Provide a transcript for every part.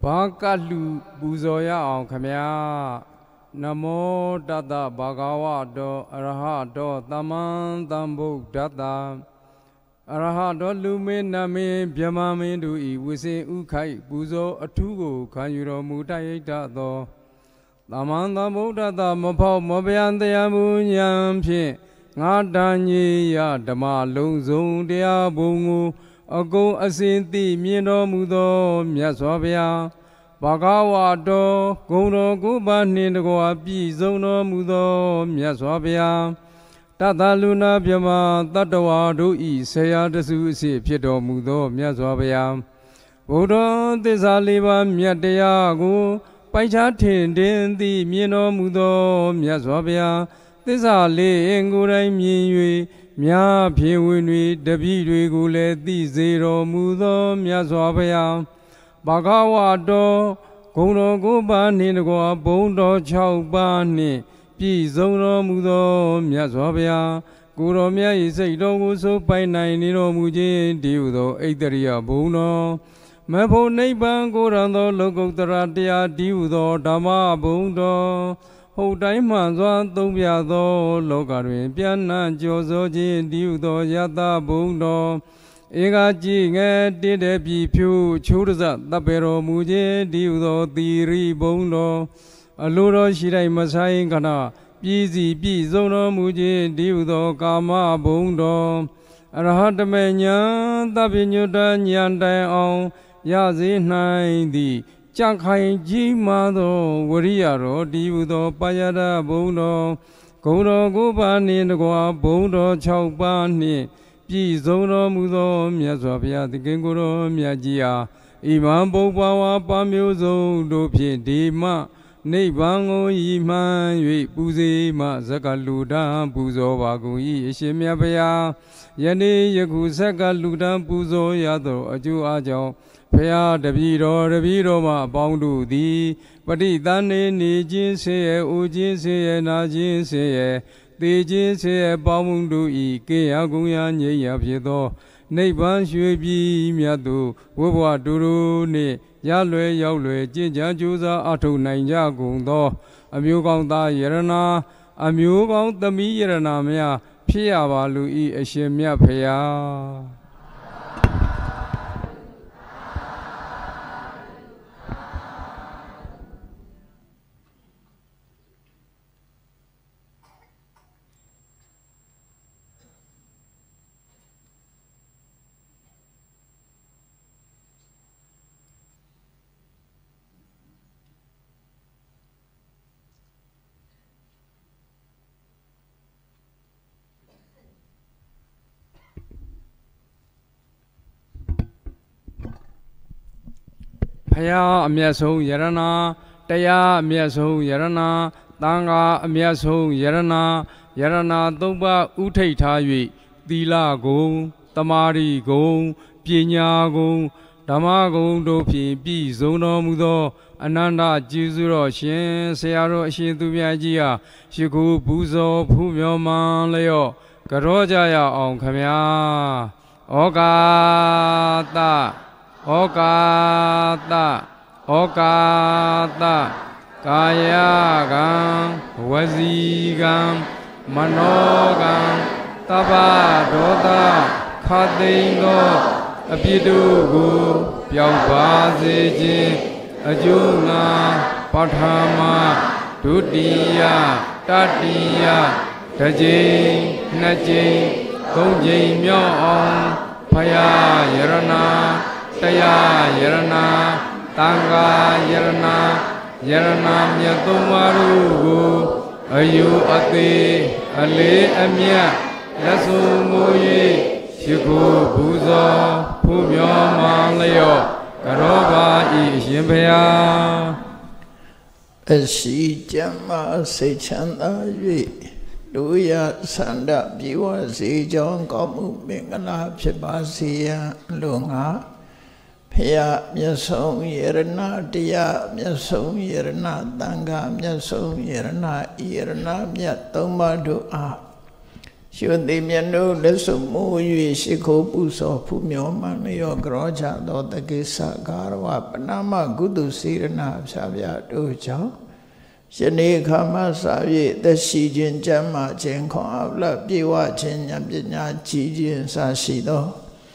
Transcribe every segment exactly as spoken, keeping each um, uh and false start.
Bakalu Buzoya on Kamya Namo Dada Bhagava do Araha do Taman Tambo Dada Araha do Lume Name Byamame do I Wise Ukai Buzo Atugo Kanyuro Mutai Dado Taman Tambo Dada Mopo Mobian Deamu Yampi Ngadanyi Ya Dama Lungzung Dea Bungu Ago Asinti Mino Mudo Miaswabia Bagawa do Gono Guba Ningo Abi Zono Mudo Miaswabia Tata Luna Biama Tatawa do I Saya the Susi Pieto Mudo Miaswabia Bodo Desaliva Miateago Paicha Tin di Mino Mudo Miaswabia Desali Engurai Miui Mia Piwini, the Bidwi Gule, the Zero Mudo, Miaswabaya, Bagawa do, Gono Guba Ninago, Bondo Chow Bani, Pizono Mudo, Miaswabaya, Guromia is a dog so by nine Nino Muji, Diudo, Eteria Bono, Mapo Neighbor Gorando, Logo Taratia, Diudo, Dama Bondo. Ho Diamond, Tobiado, Logari, Piana, Josoji, Diudo, Yata, Bundo, Egaji, did a be pew, Churza, Tapero, Muje, Diudo, Tiri, Bundo, Aluro, Shirai, Masai, Kana, Pizi, Pizono, Muje, Diudo, Kama, Bundo, Arahatamania, Tabinuta, Yanda, on Yazi, ninety. Chakai Jimado, Wariaro, Diudo, Payada, Bono, Gono, Gubani, Goa, Bono, Chaubani, Pizono, Mudo, Miaswabia, the Gengoro, Miajia, Iman Bobawa, Pamuzo, Dopi, Dima, Nebango, Iman, Buzi, Mazakaluda, Buzo, Wagui, Shemiabia, Yane, Yakusaka, Luda, Buzo, Yado, Aju Ajo. Paya the Viro, the Viro ma boundu di, but it done in Nijin say, Ujin say, Najin say, Dijin say, Bamundu e, Keaguyan ye yapiedo, Neban Shubi Miadu, Wua Duru ne, Yalwe Yalwe, Jinja Juza, Atu Nanja Gundo, Amuganda Yerana, Amugong the Mi Yerana mea, Pia Valu e, Ashemia Paya. Paya Amiaso Yarana, Taya Amiaso Yarana, Tanga Amiaso Yarana, Yarana Doba Ute Tayi, Dila Go, Tamari Go, Pinya Go, Damago Dopi, Bi Zono Mudo, Ananda Jizuro Shin, Searo Shintubiagia, Shiku Buzo, Pumio Man Leo, Garojaya on Kamia, Ogata. Okata, Okata, Kayagam, Wazigam, Manogam, Taba, Dota, Kadingo, Abidugu, Piaubazi, Ajuna, Pathama, Tudia, Tatia, Tajin, Najin, Tongjin Myon, Paya, Yarana. Taya Yarana, Tanga Yarana, Yarana Myatumaru, Ayu Ati, Ale Amya, Lasu Moye, Shiku Buzo, Pumyo Malayo, Karoba Ishimpaya. Asi Jama Sechanda Yui, Luya Sanda Biwa Sejong Komu Mingala Pibasiya Lunga. Paya Myasong Yerana, Dia Myasong Yerana, Tanga Myasong Yerana, Yerana Myatoma Dua Shuddhi Myanu Lesumu Yui Shiko Puso Pumyo Manyo Groja Dotagisa Garwa Panama Gudu Sirana Sabya Dujo Shani Kama Savi the Shijin Jama Jenko Abla Biwa Chinya Binya Chijin Sashido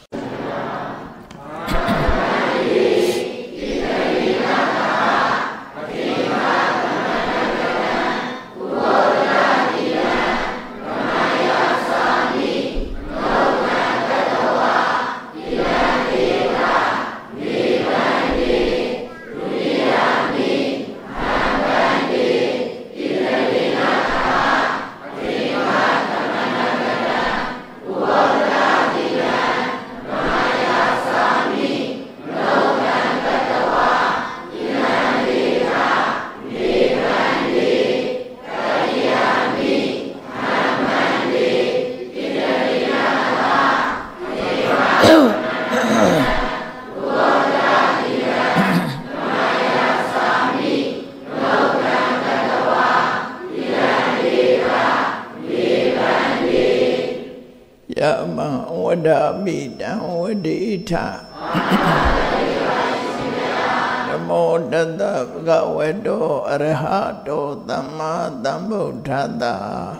Yama Wada Mida Wadita Namo Dada Gawedo Arahato Dhamma Dhammuddhada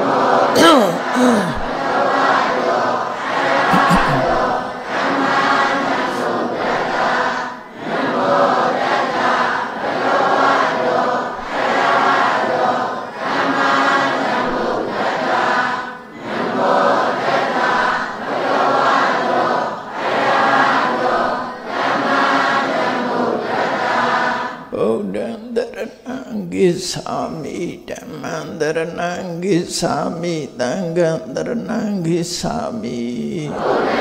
Gisami Dhammam Gisami Dhangam Gisami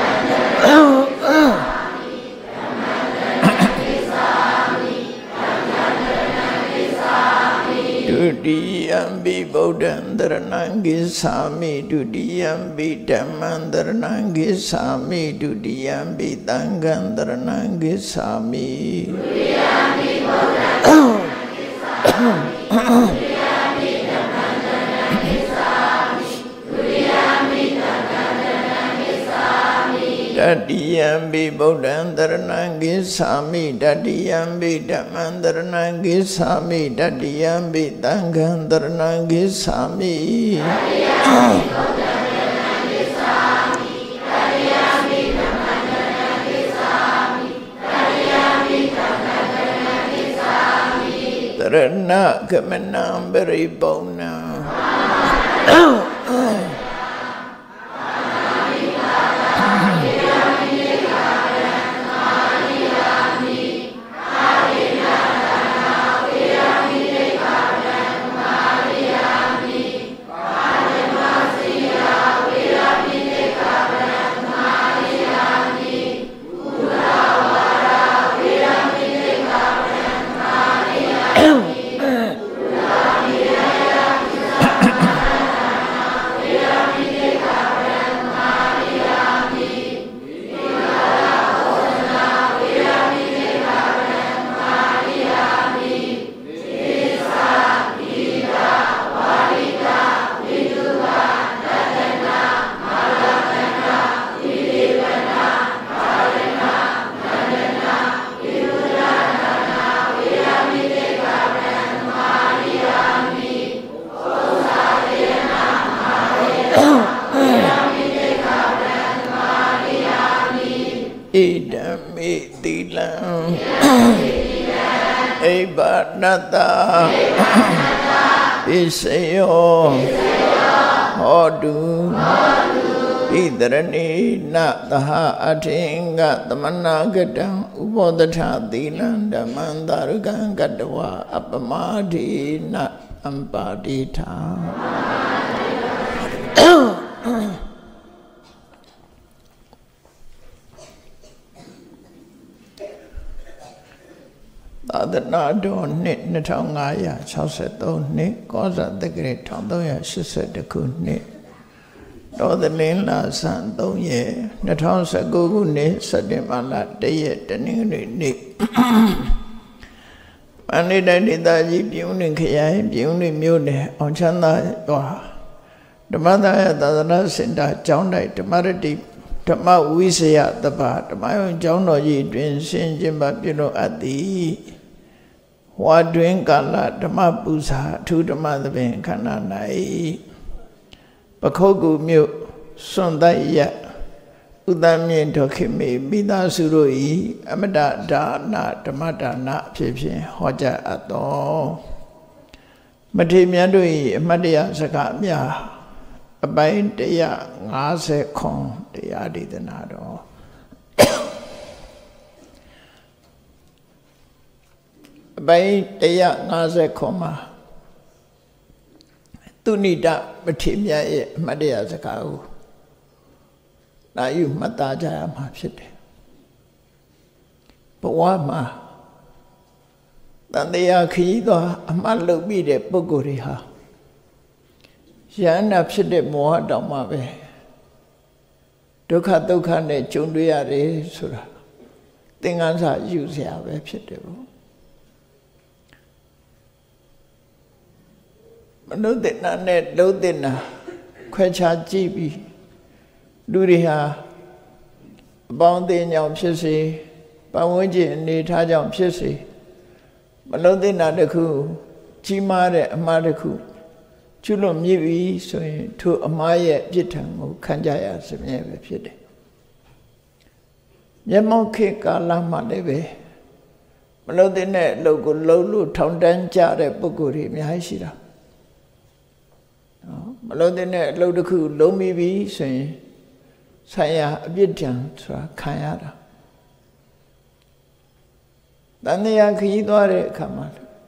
Dudiyambi Bodhan Gisami Dudiyambi Dhammam Gisami Dudiyambi Dhangam Gisami Dudiyambi Bodhan Dadiyambi Bodhan Dharanam Gisami Dadiyambi Dhammam Dharanam Gisami Dadiyambi Dhangam Dharanam Gisami Tarana Kamanam Baribona Idami Dilam Ebanata Visayo Hodu Idrani Nataha Atinga Tamanagadam Ubodata Dilam Damandarugan Gadawa Apamadi Na Ampadita Adana Nit Natangaya Chausato Nit Goza the Great Tondoya Shisedaku Nit Northern La Santo Ye Natansa Gugu Nit Sadimala Dayet and Nit Manida Nidaji Buning Kaya Buning Mune on Chanda ဓမ္မသာယသာသနာစင်တာကျောင်းတိုက်ဓမ္မရတိဓမ္မဝိစယတပဓမ္မယုံကျောင်းတော်ကြီးတွင်ဆင်ကျင်ပါပြုလို့အပ်သည်ဝါတွင်ကာလဓမ္မပူဇာအထူးဓမ္မသဘင်ခန္ဓာ၌ပခုတ်ကူမြို့စွန်တိုက်ရဥဒ္ဒမြင့်တော်ခေမေမိသားစုတို့၏အမတဒါနဓမ္မဒါနအဖြစ်ဖြင့်ဟောကြားအပ်သောမထေရမြတ်တို့၏အမတ်တရားစကားများအပိုင်းတစ်ရာငါးဆယ်ခုတရားဒေသနာတော်အပိုင်းတစ်ရာငါးဆယ်ခုမှာသူဏိတမထေရမြတ်ရဲ့အမတ်တရားစကားကိုနာယူမှတ်သားကြရမှာဖြစ်တယ်ဘဝမှာတန်တရားခရီးသွားအမှတ်လုပ်ပြီးတဲ့ပုဂ္ဂိုလ်တွေဟာယန္တာဖြစ်တဲ့မောဟတောင်မှပဲဒုက္ခဒုက္ခနဲ့ကြုံတွေ့ရတယ်ဆိုတာသင်္ကန်းစာယူเสียပဲဖြစ်တယ်ဘုမနုဿနာနဲ့လုံးဿနာခွဲခြားကြည့်ပြီးလူတွေဟာအပေါင်းအသင်းကြောင့်ဖြစ်စေပတ်ဝန်းကျင်အနေထားကြောင့်ဖြစ်စေမလုံးသိနာတစ်ခုကြီးမားတဲ့အမှားတစ်ခုကျွလွန်မြည်ပြီဆိုရင်ထိုအမှားရဲ့ပြစ်ဒဏ်ကိုခံကြရစမြဲပဲဖြစ်တယ်မျက်မှောက်ခေတ်ကာလမှာလည်းပဲမလုံးသိတဲ့အလုပ်ကိုလုံးလို့ထောင်တန်းကြတဲ့ပုဂ္ဂိုလ်တွေအများကြီးရှိတာနော်မလုံးသိတဲ့အလုပ်တစ်ခုလုံးပြီးပြီဆိုရင်ဆိုင်ရာအပြစ်ဒဏ်ဆိုတာခံရတာတန်တရားခရီးသွားတဲ့အခါမှာ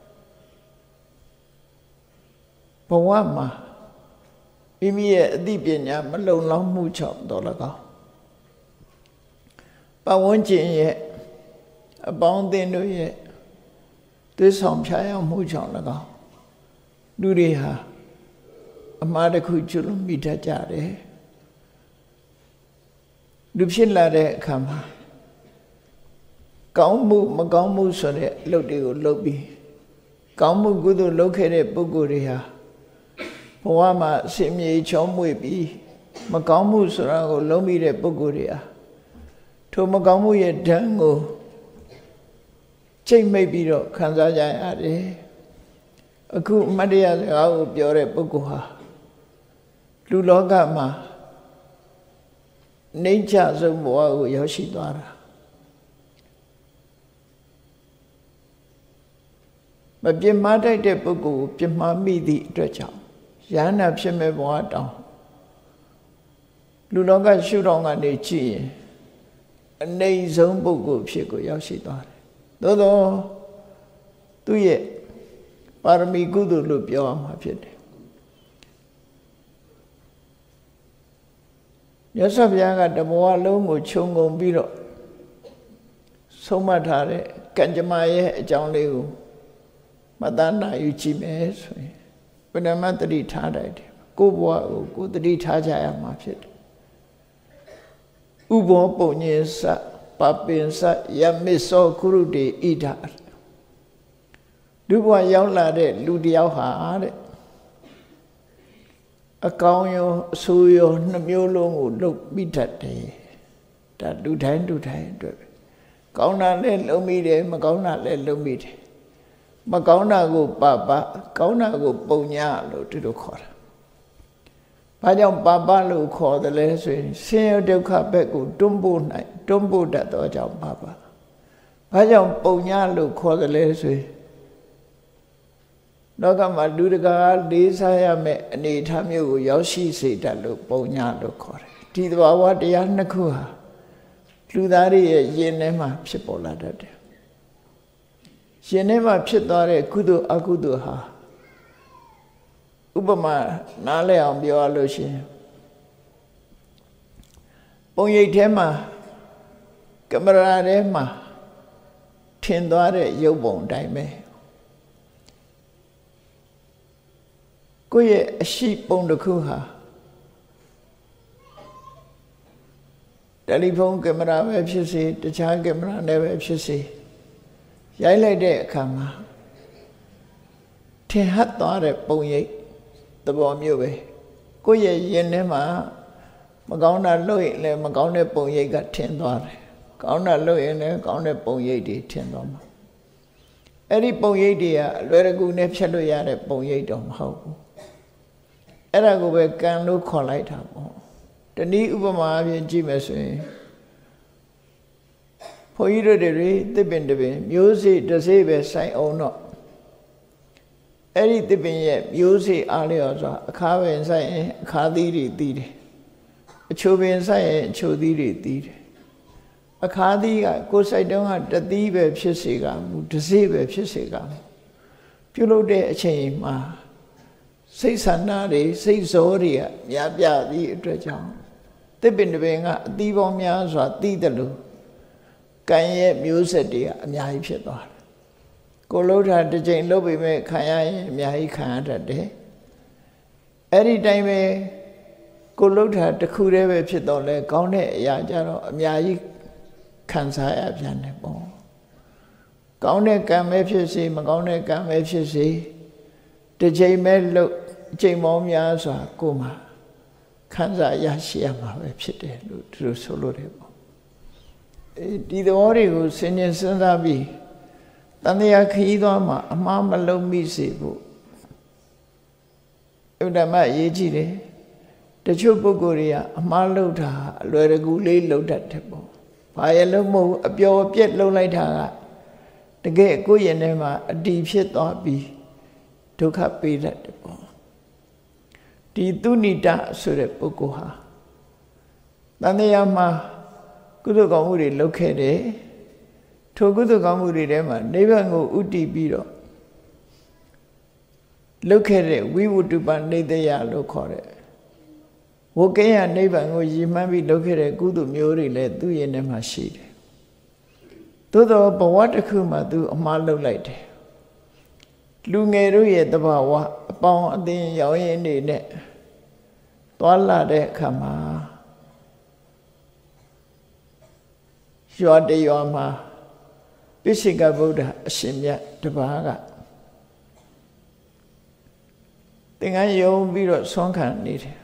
ဘဝမှာမိမိရဲ့အသိပညာမလုံလောက်မှုကြောင့်တော့၎င်းပတ်ဝန်းကျင်ရဲ့အပေါင်းအသင်းတို့ရဲ့သစ္ဆောင်ဖြာရောက်မှုကြောင့်၎င်းလူတွေဟာအမှားတစ်ခုကျွလွန်မိတတ်ကြတယ်လူဖြစ်လာတဲ့အခါမှာကောင်းမှုမကောင်းမှုဆိုတဲ့အလုပ်တွေကိုလုပ်ပြီးကောင်းမှုကုသိုလ်လုပ်ခဲ့တဲ့ပုဂ္ဂိုလ်တွေဟာဘဝမှာအစင်မြေချောမွေ့ပြီးမကောင်းမှုဆိုတာကိုလုံးပြီးတဲ့ပုဂ္ဂိုလ်တွေဟာထိုမကောင်းမှုရဲ့ဒဏ်ကိုချိန်မိတ်ပြီးတော့ခံစားကြရတယ်အခုအမတ်တရားစကားကိုပြောတဲ့ပုဂ္ဂိုလ်ဟာလူလောကမှာနှိမ့်ချဆုံးဘဝကိုရောက်ရှိသွားတာမပြစ်မှားတတ်တဲ့ပုဂ္ဂိုလ်ကိုပြစ်မှားမိသည့်အတွက်ကြောင့်ယန္နာဖြစ်မဲ့ဘဝတောင်လူလောကရှုထောင့်ကနေကြည့်ရင်အနေဆုံးပုဂ္ဂိုလ်ဖြစ်ကိုရောက်ရှိသွားတယ်သို့သောသူ့ရဲ့ပါရမီကုသိုလ်လို့ပြောရမှာဖြစ်တယ်မြတ်စွာဘုရားကတဘဝလုံးကိုခြုံငုံပြီးတော့ဆုံးမထားတဲ့ကံကြမ္မာရဲ့အကြောင်းလေးကိုမတန်းနိုင်ယူကြည့်မယ်ဆိုရင်ဘယ်နှမတတိထားတယ်ကိုဘဝကိုကိုတတိထားကြရမှာဖြစ်တယ်ဥဘောပုံညင်စပပင်စယမစ္စောကုရုတေဣဒလူဘဝရောက်လာတဲ့လူတယောက်ဟာတဲ့အကောင်းရောအဆိုးရောနှမျိုးလုံးကိုလုပ်ပြီးတတ်တယ်ဒါလူတိုင်းလူတိုင်းအတွက်ကောင်းတာလည်းလုံးမိတယ်မကောင်းတာလည်းလုံးမိတယ်မကောင်းတာကိုပပကောင်းတာကိုပုံညာလို့သူတို့ခေါ်တာဘာကြောင့်ပပလို့ခေါ်တယ်လဲဆိုရင်ဆင်းရဲဒုက္ခဘက်ကိုတွန်းပို့နိုင်တွန်းပို့တတ်သောကြောင့်ပပဘာကြောင့်ပုံညာလို့ခေါ်တယ်လဲဆိုရင်လောကမှာလူတကာလေးစားရမယ့်အနေအထားမျိုးကိုရောက်ရှိစေတတ်လို့ပုံညာလို့ခေါ်တယ်ဒီသဘာဝတရားနှစ်ခုဟာလူသားတွေရဲ့ယင်ထဲမှာဖြစ်ပေါ်လာတတ်တယ်ရှင်ထဲမှာဖြစ်သွားတဲ့ကုသိုလ်အကုသိုလ်ဟာဥပမာနားလည်အောင်ပြောရလို့ရှိရင်ပုံရိပ်ထဲမှာကင်မရာထဲမှာထင်သွားတဲ့ရုပ်ပုံအတိုင်းပဲကိုယ့်ရဲ့အရှိပုံတစ်ခုဟာတယ်လီဖုန်းကင်မရာပဲဖြစ်စေတခြားကင်မရာနဲ့ပဲဖြစ်စေရိုက်လိုက်တဲ့အခါမှာထင်ဟပ်သွားတဲ့ပုံရိပ်သဘောမျိုးပဲကိုယ့်ရဲ့ရင်ထဲမှာမကောင်းတာလုပ်ရင်လည်းမကောင်းတဲ့ပုံရိပ်ကထင်သွားတယ်ကောင်းတာလုပ်ရင်လည်းကောင်းတဲ့ပုံရိပ်တွေထင်သွားမှာအဲ့ဒီပုံရိပ်တွေကအလွယ်တကူနဲ့ဖြတ်လို့ရတဲ့ပုံရိပ်တော့မဟုတ်ဘူးအဲ့ဒါကိုပဲကံလို့ခေါ်လိုက်တာပေါ့တနည်းဥပမာအပြင်ကြည့်မယ်ဆိုရင်ဘုန်းကြီးတို့တွေသစ်ပင်တစ်ပင်မျိုးစေ့တစ်စေ့ပဲစိုက်အောင်တော့အဲ့ဒီသစ်ပင်ရဲ့မျိုးစေ့အားလျော်စွာအခါပင်စိုက်ရင်အခါသီးတွေသီးတယ်အချိုပင်စိုက်ရင်အချိုသီးတွေသီးတယ်အခါသီးကကိုယ်စိုက်တုန်းကတသီးပဲဖြစ်စေကမူတစ်စေ့ပဲဖြစ်စေကမူပြုလုပ်တဲ့အချိန်မှာစိတ်ဆန္ဒတွေစိတ်ဇောတွေကများပြသည့်အတွက်ကြောင့်သစ်ပင်တစ်ပင်ကအသီးပေါင်းများစွာသီးတယ်လို့ကံရဲ့မျိုးဆက်တွေကအများကြီးဖြစ်သွားတယ်ကိုလှုပ်တာတစ်ချိန်လှုပ်ပေမဲ့ခံရရင်အများကြီးခံရတတ်တယ်အဲ့ဒီတိုင်းပဲကိုလှုပ်တာတစ်ခုတည်းပဲဖြစ်တော့လဲကောင်းတဲ့အရာကြတော့အများကြီးခံစားရပြန်တယ်ပေါ့ကောင်းတဲ့ကံပဲဖြစ်စေမကောင်းတဲ့ကံပဲဖြစ်စေတစ်ချိန်ပဲလှုပ်အချိန်ပေါင်းများစွာကိုမှခံစားရရှိရမှာပဲဖြစ်တယ်လို့သူတို့ဆိုလို့တယ်ပေါ့ဒီသဘောတွေကိုစဉ်းကျင်စဉ်းစားပြီးတန်တရားခရီးသွားမှာအမှားမလုံးမိစေဖို့ဥဒ္ဓမရေးကြည့်တယ်တချို့ပုဂ္ဂိုလ်တွေကအမှားလုပ်တာအလွယ်တကူလေးလုပ်တတ်တယ်ပေါ့ဘာရလုံးမဟုတ်အပျော်ပြက်လုပ်လိုက်တာကတကယ်ကိုယ့်ရင်ထဲမှာအတီးဖြစ်သွားပြီးဒုက္ခပေးတတ်တယ်ပေါ့ဒီသူဏိတဆိုတဲ့ပုဂ္ဂိုလ်ဟာတန်တရားမှာကုသိုလ်ကောင်းမှုတွေလုပ်ခဲ့တယ်ထိုကုသိုလ်ကောင်းမှုတွေထဲမှာနိဗ္ဗာန်ကိုဥတည်ပြီးတော့လုပ်ခဲ့တဲ့ဝိဝတ္တုပနိတယလို့ခေါ်တဲ့ဝကယနိဗ္ဗာန်ကိုရည်မှန်းပြီးလုပ်ခဲ့တဲ့ကုသိုလ်မျိုးတွေလည်းသူ့ရင်ထဲမှာရှိတယ်သို့သောဘဝတစ်ခုမှာသူအမှားလုပ်လိုက်တယ်လူငယ်တို့ရဲ့တဘာဝအပေါင်းအသင်းရောင်းရင်းတွေနဲ့သွားလာတဲ့အခါမှာရွာတရွာမှာပိစိကဗုဒ္ဓအရှင်မြတ်တပါးကသင်္ကန်းယုံပြီးတော့ဆွမ်းခံနေတယ်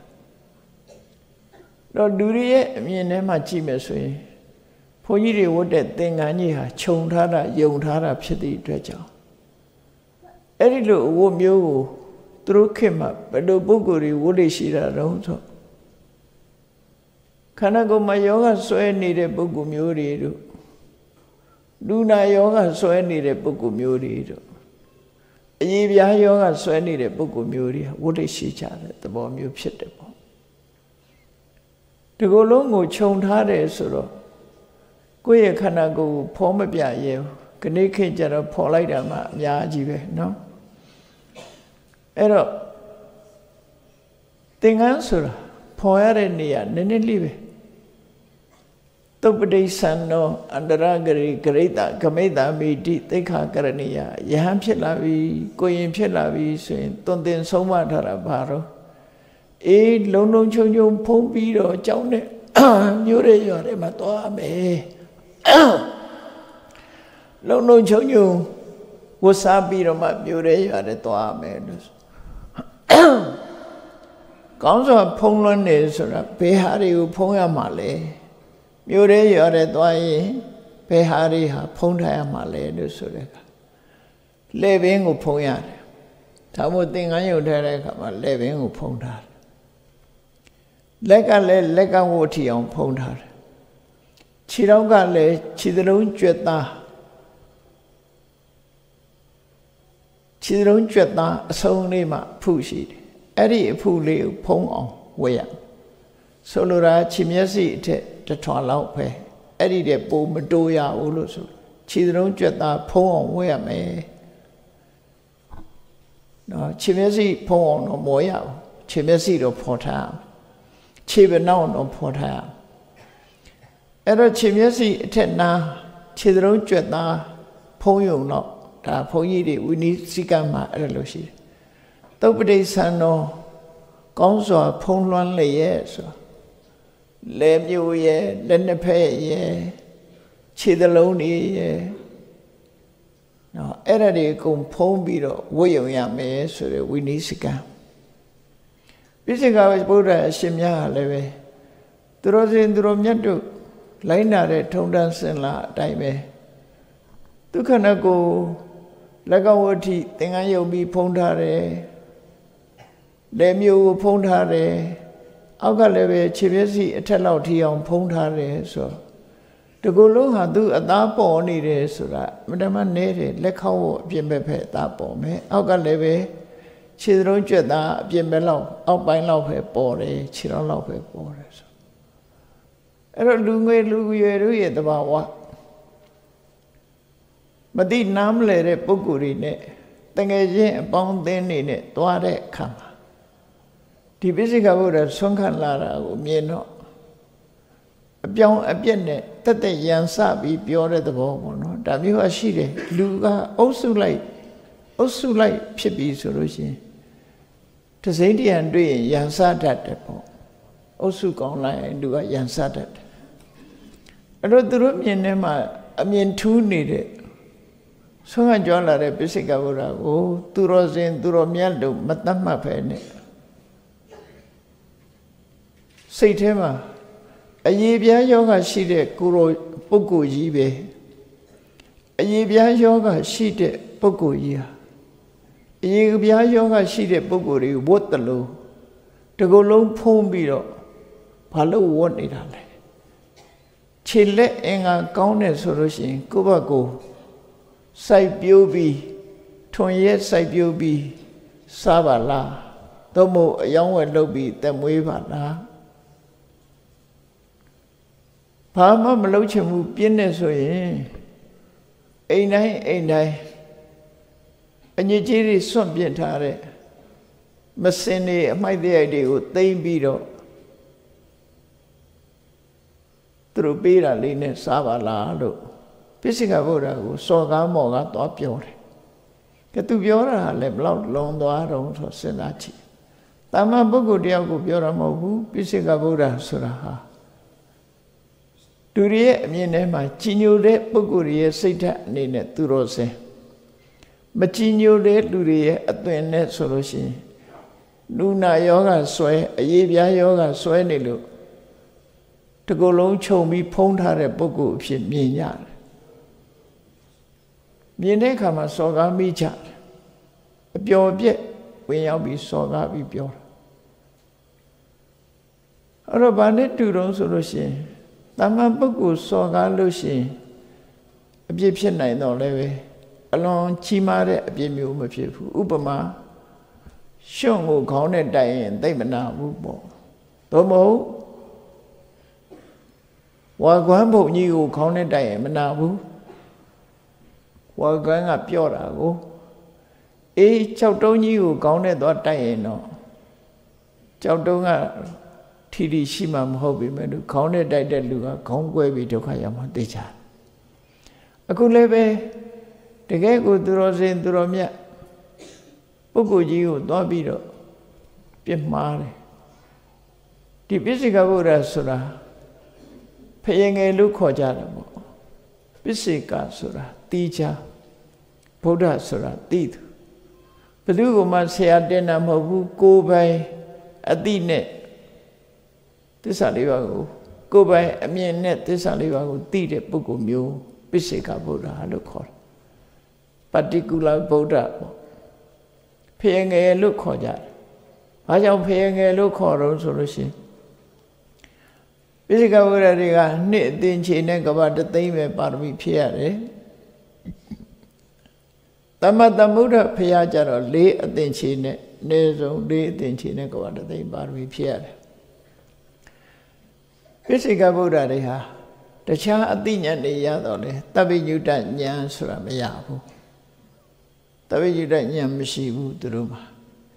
တော့လူတွေရဲ့အမြင်ထဲမှာကြည့်မယ်ဆိုရင်ဘုန်းကြီးတွေဝတ်တဲ့သင်္ကန်းကြီးဟာခြုံထားတာယုံထားတာဖြစ်တဲ့အတွက်ကြောင့်အဲ့ဒီလိုအဝတ်မျိုးကိုသူတို့ခေတ်မှာဘယ်လိုပုဂ္ဂိုလ်တွေဝတ်လို့ရှိတာတုံးဆိုခန္ဓာကိုယ်မှာယောဂဆွဲနေတဲ့ပုဂ္ဂိုလ်မျိုးတွေတို့လူနာယောဂဆွဲနေတဲ့ပုဂ္ဂိုလ်မျိုးတွေတို့အရေးပြားယောဂဆွဲနေတဲ့ပုဂ္ဂိုလ်မျိုးတွေဝတ်လို့ရှိကြတဲ့သဘောမျိုးဖြစ်တယ်ပေါ့ဒီလိုလုံးကိုခြုံထားတယ်ဆိုတော့ကိုယ့်ရဲ့ခန္ဓာကိုယ်ကိုဖောမပြရဲဘူးခဏခေတ်ကျတော့ဖော်လိုက်တာမှအများကြီးပဲเนาะအဲ့တော့သင်္ကန်းဆိုတာဖော်ရတဲ့နေရာနည်းနည်းလေးပဲသုပ္ပတိသံနောအန္တရဂရိဂရိတဂမိတမိတိသိက္ခာကရဏီယယဟန်ဖြစ်လာပြီကိုရင်ဖြစ်လာပြီဆိုရင်သွန်သင်ဆုံးမထားတာဘာတော့အေးလုံလုံချုံချုံဖုံးပြီးတော့ကြောင်းတဲ့မျိုးရဲရွာထဲမှာသွားမယ်လုံလုံချုံချုံဝတ်စားပြီးတော့မှမျိုးရဲရွာထဲသွားမယ်လို့ကောင်းစွာဖုံးလွှမ်းနေဆိုတာဘယ်ဟာတွေကိုဖုံးရမှာလဲမျိုးရဲရွာထဲသွားရင်ဘယ်ဟာတွေဟာဖုံးထားရမှာလဲလို့ဆိုတဲ့အခါလက်ဘင်းကိုဖုံးရတယ်ဒါမို့သင်္ကန်းရုပ်ထားတဲ့အခါမှာလက်ဘင်းကိုဖုံးထားတယ်လက်ကလည်းလက်ကဝတ်ထီအောင်ဖုံးထားတယ်ခြေထောက်ကလည်းခြေသလုံးကြွက်သားခြေသလုံးကြွက်သားအဆုံးလေးမှအဖုရှိတယ်အဲ့ဒီအဖုလေးကိုဖုံးအောင်ဝတ်ရဆိုလိုတာခြေမျက်စိအထက်တစ်ထွာလောက်ပဲအဲ့ဒီတဲ့ပိုမတိုးရဘူးလို့ဆိုခြေသလုံးကြွက်သားဖုံးအောင်ဝတ်ရမယ်နော်ခြေမျက်စိဖုံးအောင်တော့မောရအောင်ခြေမျက်စိတော့ဖော်ထားခြေပနောက်တော့ဖော်ထားအဲ့တော့ခြေမျက်စိအထက်နားခြေသလုံးကြွက်သားဖုံးယုံတော့ဒါဘုန်းကြီးတွေဝိနည်းစည်းကမ်းမှာအဲ့လိုရှိတယ်သုပ္ပတိသံနောကောင်းစွာဖုံးလွှမ်းလျက်ဆိုလက်မျိုးရဲ့လက်နှစ်ဖက်ရဲ့ခြေသလုံးတွေရဲ့နော်အဲ့ဒါတွေအကုန်ဖုံးပြီးတော့ဝတ်ယုံရမယ်ဆိုတဲ့ဝိနည်းစည်းကမ်းပပိစိကဗုဒ္ဓအရှင်မြတ်ဟာလည်းပဲသူတော်စင်သူတော်မြတ်တို့လိုင်းနာတဲ့ထုံတန်းစင်လာအတိုင်းပဲဒုက္ခနဲ့ကိုလက်ကောက်ဝဋ္ထိသင်္ကန်းယုံပြီးဖုံးထားတယ်လက်မျိုးကိုဖုံးထားတယ်အောက်ကလည်းပဲခြေမျက်စိအထက်လောက်ထိအောင်ဖုံးထားတယ်ဆိုတော့တကူလုံးဟာသူအသားပေါ်နေတယ်ဆိုတာမတမနဲတယ်လက်ခေါက်ကိုအပြင်းပဲဖက်အသားပေါ်မယ်အောက်ကလည်းပဲခြေသုံးကျွတ်သားအပြင်းပဲလောက်အောက်ပိုင်းလောက်ပဲပေါ်တယ်ခြေတော်လောက်ပဲပေါ်တယ်ဆိုအဲ့တော့လူငွေလူရွယ်တို့ရဲ့တဘာဝမတိနားမလဲတဲ့ပုဂ္ဂိုလ်တွေနဲ့တငယ်ချင်းအပေါင်းအသင်းတွေနဲ့တွားတဲ့အခါမှာဒီပိစိကဗုဒ္ဓဆွမ်းခံလာတာကိုမြင်တော့အပြောင်းအပြက်နဲ့တက်တက်ရန်စပြီးပြောတဲ့သဘောပေါ့နော်ဒါမျိုးကရှိတယ်လူကအုပ်စုလိုက်အုပ်စုလိုက်ဖြစ်ပြီးဆိုလို့ရှိရင်တစိမ့်တရံတွေ့ရင်ရန်စတတ်တယ်ပေါ့အုပ်စုကောင်းလိုက်လူကရန်စတတ်တယ်အဲ့တော့သူတို့မြင်ထဲမှာအမြင်ထူးနေတဲ့ဆုံးကကြွလာတဲ့ပိစိကဗုဒ္ဓကိုသူတော်စင်သူတော်မြတ်လို့မတတ်မှတ်ပဲနဲ့စိတ်ထဲမှာအရေးပြားယောဂရှိတဲ့ကိုယ်တော်ပုဂ္ဂိုလ်ကြီးပဲအရေးပြားယောဂရှိတဲ့ပုဂ္ဂိုလ်ကြီးဟာအရေးပြားယောဂရှိတဲ့ပုဂ္ဂိုလ်တွေကိုဝတ်တယ်လို့တကူလုံးဖုံးပြီးတော့ဘာလို့ဝတ်နေတာလဲခြေလက်အင်္ဂါကောင်းတယ်ဆိုလို့ရှိရင်ကိုယ့်ဘက်ကိုစိုက်ပြိုးပြီးထွန်ရက်စိုက်ပြိုးပြီးစားပါလားသို့မဟုတ်အယောင်းဝယ်လုပ်ပြီးတက်မွေးပါလားဘာမှမလုပ်ချင်ဘူးပြင်းနေဆိုရင်အိမ်တိုင်းအိမ်တိုင်းအညစ်အကြေးတွေစွန့်ပစ်ထားတဲ့မစင်တွေအမိုက်တဲ့တွေကိုသိမ့်ပြီးတော့သူတို့ပေးတာလေးနဲ့စားပါလားလို့ပိစိကဗုဒ္ဓကိုစော်ကားမော်ကားသွားပြောတယ်ကဲသူပြောတာလည်းဘလောက်လုံသွားတော့ဆိုစဉ်းစားကြည့်တာမန်ပုဂ္ဂိုလ်တယောက်ကိုပြောတာမဟုတ်ဘူးပိစိကဗုဒ္ဓဆိုတာဟာသူရဲ့အမြင်ထဲမှာကြည်ညိုတဲ့ပုဂ္ဂိုလ်ရဲ့စိတ်ဓာတ်အနေနဲ့သူတော်စင်မကြည်ညိုတဲ့လူတွေရဲ့အသွင်နဲ့ဆိုလို့ရှိရင်လူနာယောဂဆွဲအရေးပြားယောဂဆွဲနေလို့တကူလုံးခြုံပြီးဖုံးထားတဲ့ပုဂ္ဂိုလ်အဖြစ်မြင်ရတယ်မြင်တဲ့အခါမှာစော်ကားမိကြတယ်အပျော်ပြက်ဝင်ရောက်ပြီးစော်ကားပြီးပြောတာအဲ့တော့ဘာနဲ့တူတုံးဆိုလို့ရှိရင်တမန်ပုဂ္ဂိုလ်စော်ကားလို့ရှိရင်အပြစ်ဖြစ်နိုင်တော့လည်းပဲအလွန်ကြီးမားတဲ့အပြစ်မျိုးမဖြစ်ဘူးဥပမာရှုံကိုခေါင်းနဲ့တိုက်ရင်သိမနာဘူးပေါ့သို့မဟုတ်ဝါကွမ်းဘုံကြီးကိုခေါင်းနဲ့တိုက်ရင်မနာဘူးဝါကွမ်းကပြော့တာကိုအေး၆တုံးကြီးကိုခေါင်းနဲ့သွားတိုက်ရင်တော့၆တုံးကထီထီရှိမှမဟုတ်ပြီမဲ့လို့ခေါင်းနဲ့တိုက်တဲ့လူကခေါင်းကွဲပြီးဒုက္ခရောက်မှသိချာအခုလည်းပဲတကယ်ကိုသူတော်စင်သူတော်မြတ်ပုဂ္ဂိုလ်ကြီးကိုသွားပြီးတော့ပြစ်မှားတယ်ဒီပိစိကဗုဒ္ဓဆိုတာဖယငယ်လို့ခေါ်ကြတယ်ပေါ့ပိစိကဆိုတာတီးချဗုဒ္ဓဆိုတာတီးသူဘယ်သူကမှဆရာတင်တာမဟုတ်ဘူးကိုယ်ပိုင်အတိနဲ့သစ္စာလေးပါးကိုကိုယ်ပိုင်အမြင်နဲ့သစ္စာလေးပါးကိုသိတဲ့ပုဂ္ဂိုလ်မျိုးပိစိကဗုဒ္ဓလို့ခေါ်တယ် particular ဗုဒ္ဓပေါ့ဖယငယ်လို့ခေါ်ကြတယ်။ဘာကြောင့်ဖယငယ်လို့ခေါ်တော့ဆိုလို့ရှိရင်ပိစိကဗုဒ္ဓတွေကနှစ်အသင်္ချေနဲ့ကဘာတသိမ့်ပဲပါရမီဖြစ်ရတယ်။သမတမုဒ္ဒဖရာကြတော့လေးအသင်္ချေနဲ့အနည်းဆုံးလေးအသင်္ချေနဲ့ကဘာတသိမ့်ပါရမီဖြစ်ရတယ်။ပိစိကဗုဒ္ဓတွေဟာတခြားအသိဉာဏ်တွေရတော့လေတပ္ပိညုတဉာဏ်ဆိုတာမရဘူးတပ္ပိညုတဉာဏ်မရှိဘူးသူတို့မှာ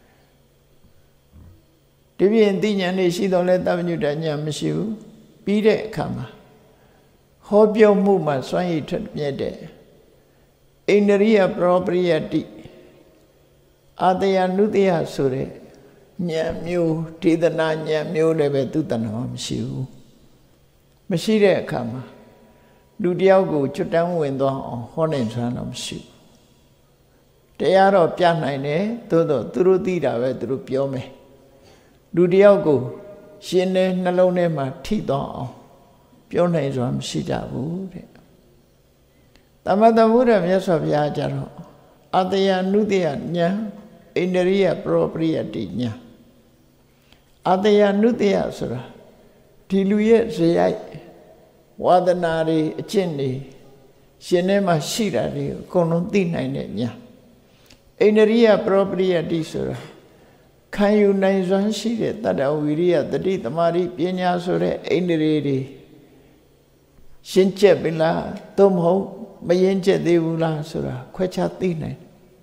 ဒီပြင်သိဉာဏ်တွေရှိတော့လေတပ္ပိညုတဉာဏ်မရှိဘူးပြီးတဲ့အခါမှာဟောပြောမှုမှာစွမ်းရည်ထက်မြက်တဲ့အိန္ဒြိယပရောပရိယတိအာတယနုတယဆိုတဲ့ဉာဏ်မျိုးဒေသနာဉာဏ်မျိုးလည်းပဲသူတဏ္ဍာမရှိဘူးမရှိတဲ့အခါမှာလူတယောက်ကိုကျွတ်တန်းဝင်သွားအောင်ဟောနိုင်စွမ်းတော့မရှိဘူးတရားတော့ပြနိုင်တယ်သို့တော့သူတို့သိတာပဲသူတို့ပြောမယ်လူတယောက်ကိုရှင်တဲ့နှလုံးထဲမှာထိတော့အောင်ပြောနိုင်စွာမရှိကြဘူးတဲ့သမတဗုဒ္ဓမြတ်စွာဘုရားကြတော့အတယနုတယဉာဏ်ဣန္ဒရိယပရောပရိယတိဉာဏ်အတယနုတယဆိုတာဒီလူရဲ့ဇေယိုက်ဝါဒနာတွေအကျင့်တွေရှင်ထဲမှာရှိတာတွေအကုန်လုံးသိနိုင်တဲ့ဉာဏ်ဣန္ဒရိယပရောပရိယတိဆိုတာခံယူနိုင်စွမ်းရှိတဲ့တတ္တဝိရိယတတိသမารိပညာဆိုတဲ့ဣန္ဒြေတွေရှင်းချက်ပြီလားသို့မဟုတ်မရင်ကျက်သေးဘူးလားဆိုတာခွဲခြားသိနိုင်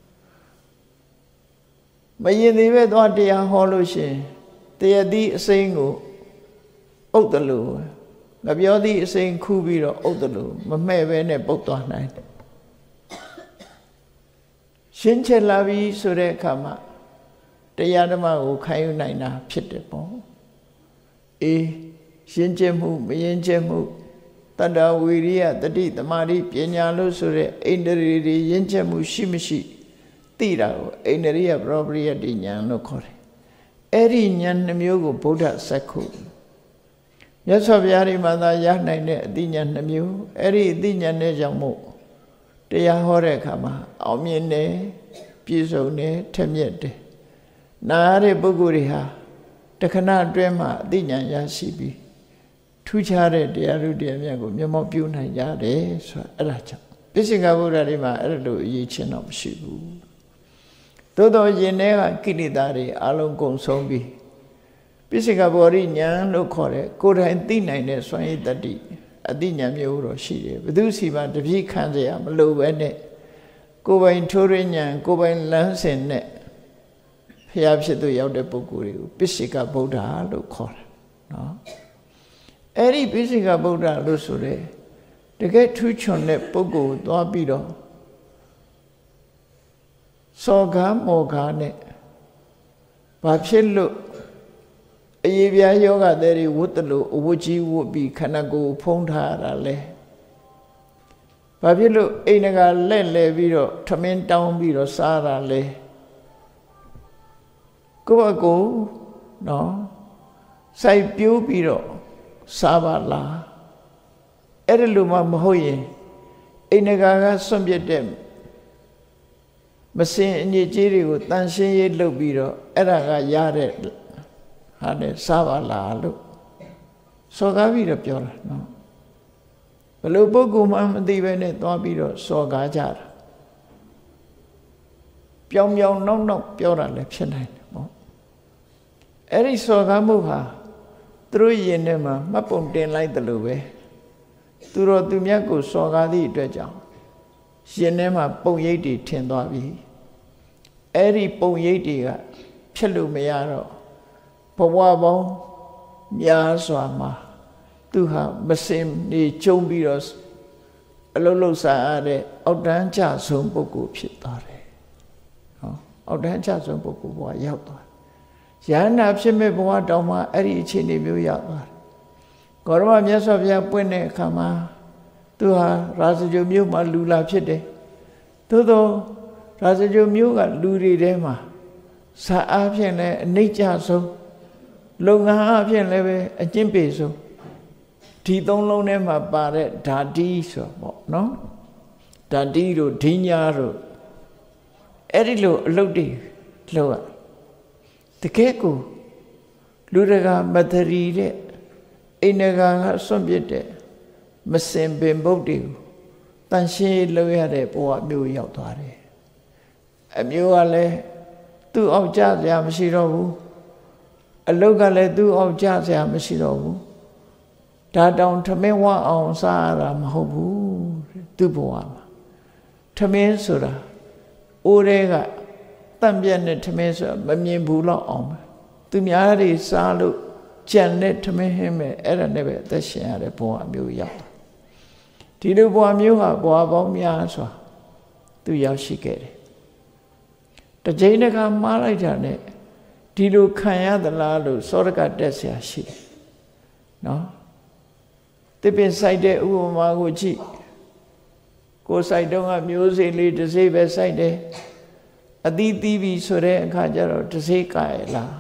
မရင်သေးပဲသွားတရားဟောလို့ရှိရင်တရားသည့်အစိမ်းကိုအုပ်တယ်လို့ငါပြောသည့်အစိမ်းခူးပြီးတော့အုပ်တယ်လို့မမဲ့ပဲနဲ့ပုတ်သွားနိုင်တယ်ရှင်းချက်လာပြီဆိုတဲ့အခါမှာတရားဓမ္မကိုခံယူနိုင်တာဖြစ်တယ်ပေါ့အေးရှင်းချက်မှုမရင်ချက်မှုတတ္တဝိရိယတတိတမာတိပညာလို့ဆိုတဲ့ဣန္ဒြေတွေရင့်ချက်မှုရှိမရှိသိတာကိုဣန္ဒြိယပရောပရိယတိဉာဏ်လို့ခေါ်တယ်အဲ့ဒီဉာဏ်နှမျိုးကိုဗုဒ္ဓစက္ခုမြတ်စွာဘုရားဒီမှာသာရနိုင်တဲ့အသိဉာဏ်နှမျိုးအဲ့ဒီအသိဉာဏ်နဲ့ကြောင့်မို့တရားဟောတဲ့အခါမှာအောင်မြင်တယ်ပြည့်စုံတယ်ထက်မြက်တယ်နားတဲ့ပုဂ္ဂိုလ်တွေဟာတခဏအတွင်းမှာအသိဉာဏ်ရရှိပြီးထူးခြားတဲ့တရားဥတရားမြတ်ကိုမျက်မှောက်ပြုနိုင်ကြတယ်ဆိုတာအဲ့ဒါကြောင့်ပိစိကဗုဒ္ဓတွေမှာအဲ့လိုအရေးချင်းတော့မရှိဘူးသို့တော်ယင်ထဲကကိလေသာတွေအလုံးကုန်ဆုံးပြီးပိစိကဘောရိဉာဏ်လို့ခေါ်တဲ့ကိုယ်တိုင်သိနိုင်တဲ့စွမ်းရည်တတ္တိအသိဉာဏ်မျိုးတော့ရှိတယ်ဘယ်သူစီမှတပြည့်ခံเสียမလိုပဲနဲ့ကိုယ်ပိုင်ထိုးရဉာဏ်ကိုယ်ပိုင်လမ်းစဉ်နဲ့ဖျားဖြစ်သူရောက်တဲ့ပုဂ္ဂိုလ်တွေကိုပိစိကဗုဒ္ဓလို့ခေါ်တယ်နော်အဲ့ဒီပိစိကဗုဒ္ဓလို့ဆိုတဲ့တကယ်ထူးချွန်တဲ့ပုဂ္ဂိုလ်သွားပြီးတော့စောကားမောကားနဲ့ဘာဖြစ်လို့အရေးပြားယောဂတဲ့တွေဝတ်တယ်လို့အဝတ်ကြီးဝတ်ပြီးခန္ဓာကိုယ်ဖုံးထားရတာလဲဘာဖြစ်လို့အိမ်ကလက်လဲပြီးတော့ထမင်းတောင်းပြီးတော့စားတာလဲကိုယ့်အကိုနော်စိုက်ပြိုးပြီးတော့စားပါလားအဲ့ဒါလိုမှမဟုတ်ရင်အိမ်ကကစွန့်ပြစ်တဲ့မစင်အညစ်အကြေးတွေကိုတန်ရှင်းရေးလုပ်ပြီးတော့အဲ့ဒါကရတဲ့ဟာနဲ့စားပါလားလို့စော်ကားပြီးတော့ပြောတာနော်ဘလို့ပုဂ္ဂိုလ်မှမသိပဲနဲ့သွားပြီးတော့စော်ကားကြတာပြောင်ပြောင်နောက်နောက်ပြောတာလည်းဖြစ်နိုင်တယ်ပေါ့အဲ့ဒီစော်ကားမှုဟာသူတို့ယင်ထဲမှာမှတ်ပုံတင်လိုက်တယ်လို့ပဲသူတော်သူမြတ်ကိုစော်ကားသည့်အတွက်ကြောင့်ရှင်ထဲမှာပုံရိပ်တွေထင်သွားပြီအဲ့ဒီပုံရိပ်တွေကဖြစ်လို့မရတော့ဘဝပေါင်းများစွာမှာသူဟာမစင်နေကျုံပြီးတော့အလုံးလုံးစားရတဲ့အောက်တန်းကျဆုံးပုဂ္ဂိုလ်ဖြစ်သွားတယ်ဟောအောက်တန်းကျဆုံးပုဂ္ဂိုလ်ဘဝရောက်သွားရဟန္တာဖြစ်မဲ့ဘဝတောင်မှအဲ့ဒီအခြေအနေမျိုးရောက်သွားတယ်ဂေါရမမြတ်စွာဘုရားပွင့်တဲ့အခါမှာသူဟာရာဇဂိုမြို့မှာလူလာဖြစ်တယ်သို့သောရာဇဂိုမြို့ကလူတွေထဲမှာစာအားဖြင့်လည်းအနိစ္စဆုံးလုပ်ငန်းအားဖြင့်လည်းပဲအကျင့်ပေဆုံးဒီသုံးလုံးထဲမှာပါတဲ့ဓာတိဆိုပေါ့နော်ဓာတိတို့ဒိညာတို့အဲ့ဒီလိုအလုပ်တွေလုပ်ရတကယ်ကိုလူတကာမတရီတဲ့အိန္ဒကာကစွန့်ပစ်တဲ့မစင်ပင်ဘုတ်တွေကိုတန်ရှင်းလုပ်ရတဲ့ဘဝမျိုးရောက်သွားတယ်အမျိုးကလည်းသူ့အောင်ကြစရာမရှိတော့ဘူးအလုတ်ကလည်းသူ့အောင်ကြစရာမရှိတော့ဘူးဒါတောင်ထမင်းဝအောင်စားရတာမဟုတ်ဘူးသူ့ဘဝမှာထမင်းဆိုတာအိုးတွေကတန့်ပြတ်တဲ့ထမင်းဆိုတာမမြင်ဘူးတော့အောင်ပဲသူများတွေစားလို့ကြံတဲ့ထမင်းဟင်းမဲ့အဲ့ဒါနဲ့ပဲအသက်ရှင်ရတဲ့ဘဝမျိုးရောက်တာဒီလိုဘဝမျိုးဟာဘဝပေါင်းများစွာသူရောက်ရှိခဲ့တယ်တစ်ချိန်တခါမှားလိုက်တာနဲ့ဒီလိုခံရသလားလို့စောရကတက်ဆရာရှိတယ်နော်တပင်ဆိုင်တဲ့ဥပမာကိုကြည့်ကိုယ်ဆိုင်တော့ကမျိုးစေ့လေးတစ်စေ့ပဲဆိုင်တယ်အသီးသီးပြီဆိုတဲ့အခါကျတော့တစ်စေ့ကရလား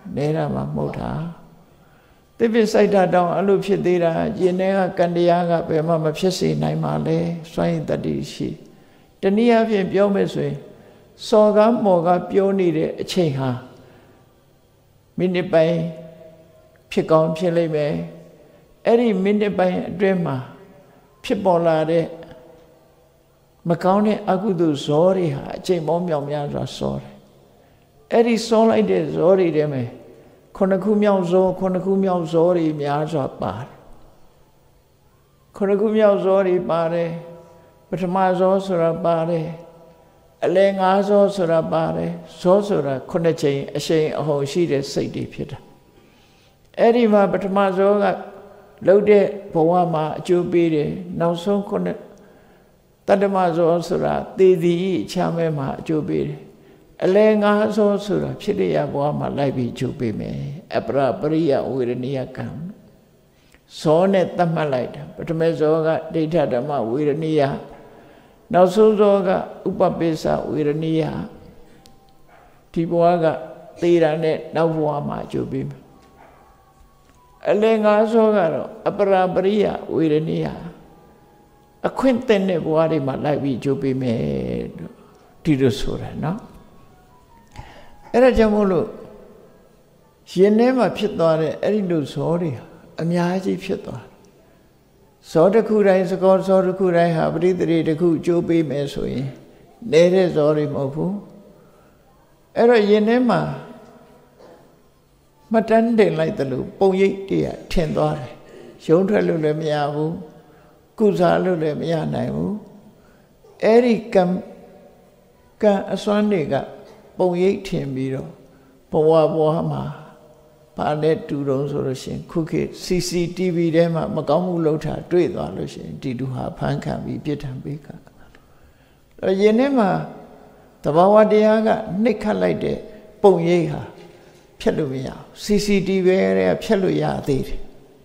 Nera ma mota. They be sight down a loop data, Yenega Candiaga, Bema Mapsi, Naimale, Swine that is she. The near Biomesway, Soga Moga Pioni, Cheha. Minute by Picon Pileme, Eddie minute by Drema, Pibolade, Macone Agudu Zori, Jamom Yamya Sore. Eddie saw like this, Zori deme. Konakumia zo, Konakumia zori, Miaza bar. Konakumia zori bare, Patamazo sura bare, Alengazo sura bare, Sosura, Konache, a shame a whole sheet as Sadie Peter. Edima Patamazo loaded Poama, Jubide, now so Kona Tadamazo sura, Didi, Chamema, Jubide. Alenga so sura, Chilia Boama Libi Jupime, Abra Bria Wirania Kam. Sonet Tamalite, but Mezoga, Data Dama Wirania. Now Suzoga, Upapesa Wirania. Tibuaga, Tirane, Navuama Jubim. Alenga Sogaro, Abra Bria Wirania. A quintenne Boarima Libi Jupime, Tidusura, no? Era Jamulu. She never pit on it, any sorry. A miaji pit on. So the Kurai is a god, so the Kurai have read the Ku Jobi Mesoi. Nere Zori Mopu. Era Yenema Matande like the loop, Boyi dear, ten dollars. Shontra Lulemiabu, Kuza Lulemianabu. Eric come a Sunday. Boyi Timbiro, Powa Bohama, Palet two rows or a shin, cookie, C C T V dema, Magamu Lota, Dread Alushin, Diduha, Panka, be bit and baker. A Yenema, Tabawa Diaga, Nika like the Boyeha, Pelumia, C C T V area, Peluya did.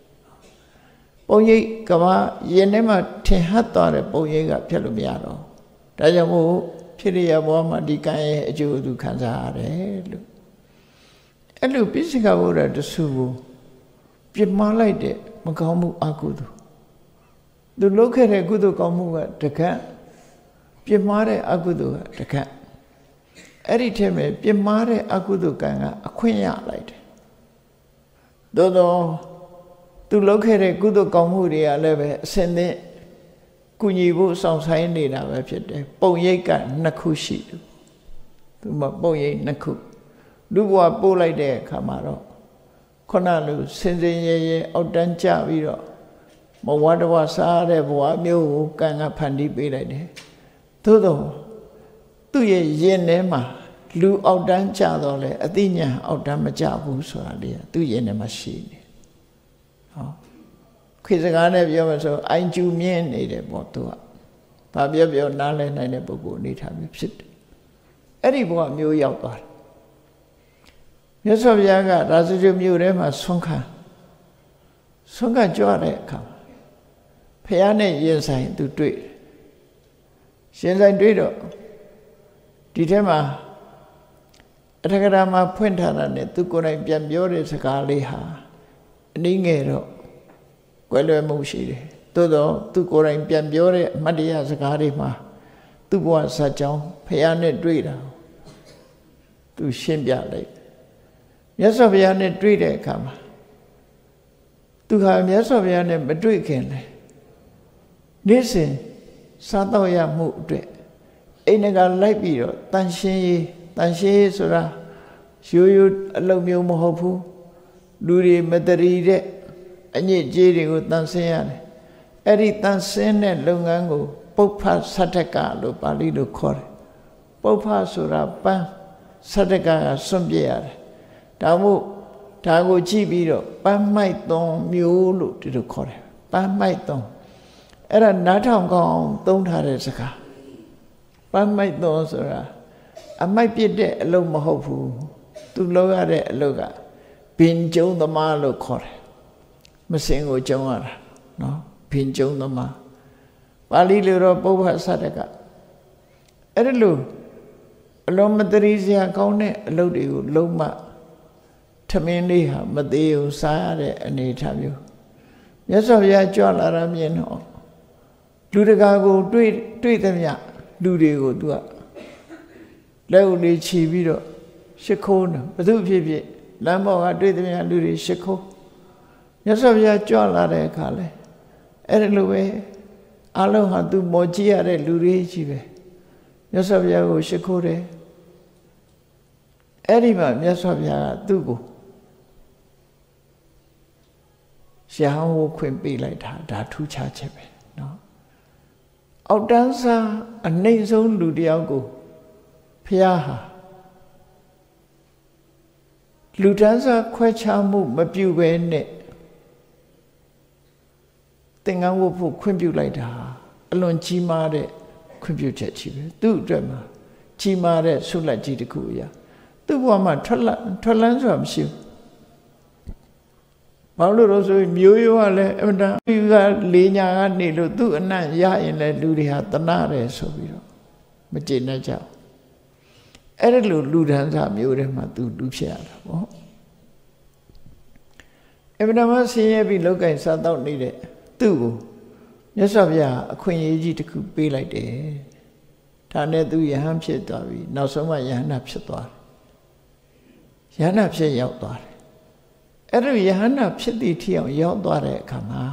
Boye Gava, Yenema Tehata, Boyega, Pelumiano. Dajamu. Piria Wama Dikae Judu Kazare. A little physical order the Subu. Pimalite, Makamu Akudu. The local Gudu Kamu the cat. Pimare Agudu the cat. Eriteme, Pimare Agudu Ganga, a quenya light. Dodo, to locate Gudu Kamuria leve, send it. Kunyibu sounds high in a website. Boyeka Nakushi. Boye Naku. Luwa Bolai de Camaro. Konalu, Sense Odancha Viro. Mawadawa Sare, Boamio, Ganga Pandi Bilade. Todo. Tuye Yenema. Lu Odancha dole, Adinia, Odamajabu Soalia. Tuye machine. Quizagane Biomaso, I do mean needed Botua. Pabio Nale and a Bogu need have sit. Anyone knew Yauka. Yes, of Yaga, Razu Murema Sunka. Sunka Joare come. Piane yes, I do do it. Since I do it, Ditema Atakarama Puentana, Tukuna Biambiore Sakaliha, Ningero. Quello Mushi, Todo, tu Cora in Piambiore, Madia Zakarima, tu Boa Sajão, Piane Druida, tu Shimbia Lake. Yes, of Yane Druida come. Tu have yes of Yane Madrikin. Listen, Satoya Mudre. Enaga Lapiro, Tanshi, Tanshi Sura, Shuyu Alumio Mohopu, Luri Madaride. Any jading with Tansian. Eri Tansin Lungango, Popa Sataka, Lupali Lucor. Popa Surapa, Sataka, Sumbiar. Tamu, Tago Chibiro, Pamaiton, Mule to the core. Pamaiton. Era Natam gone, don't have a saka. Pamaiton, Sura. I might be there alone, Mahopu. To look at it, look at. Pinjo the Malo core. Masingo Jawara, no, Pinjong the Ma. Bali Luro Boba Sadaka. Erelu, Loma Teresa Cone, Lodi, Loma, mến đi hả mà tiêu xa để anh ấy tham dự nhớ sao vậy cho là làm gì nó lưu được cả cô truy truy thêm nhá lưu đi cô tua lâu đi chỉ biết rồi sẽ khô nữa bắt đầu phía phía làm bao cả truy thêm nhá lưu đi sẽ khô nhớ sao vậy cho là để cả lấy ấy lưu về alo hả tu mua chi ở đây lưu đi chi về nhớ sao vậy cô sẽ khô đấy ấy đi mà nhớ sao vậy tu cô sẽ không khuyên bị lại đã đã thu cha chết về nó ông đáng xa anh nên sống lưu đi ông cô phía hà lưu đáng xa khoe cha mu mà biểu về nè tình anh vô phụ khuyên biểu lại đã luôn chi mà đấy khuyên biểu chết chi về tu rồi mà chi mà đấy xuất lại chi được cụ ya tu vào mà thoát lẫn thoát lẫn rồi làm sao bảo lúc đó rồi miêu yêu à lẽ em đã miêu ra lý nhà anh đi rồi tu anh này ya anh lại lưu đi hạt tân na đấy số bị đó mà chỉ nói chào ấy là lưu lưu đàn ra miêu đấy mà tu lưu xe đó em đã mà xin bị lâu cảnh sát tao đi đấy tu nhớ sao vậy khuyên gì thì cứ bị lại đấy thà nên tu ya ham chết tao vì nào sống mà ya nạp chết tao ya nạp chết giàu taoအဲ့ဒီယဟန္တာဖြစ်သည့်ထီအောင်ရောက်သွားတဲ့အခါမှာ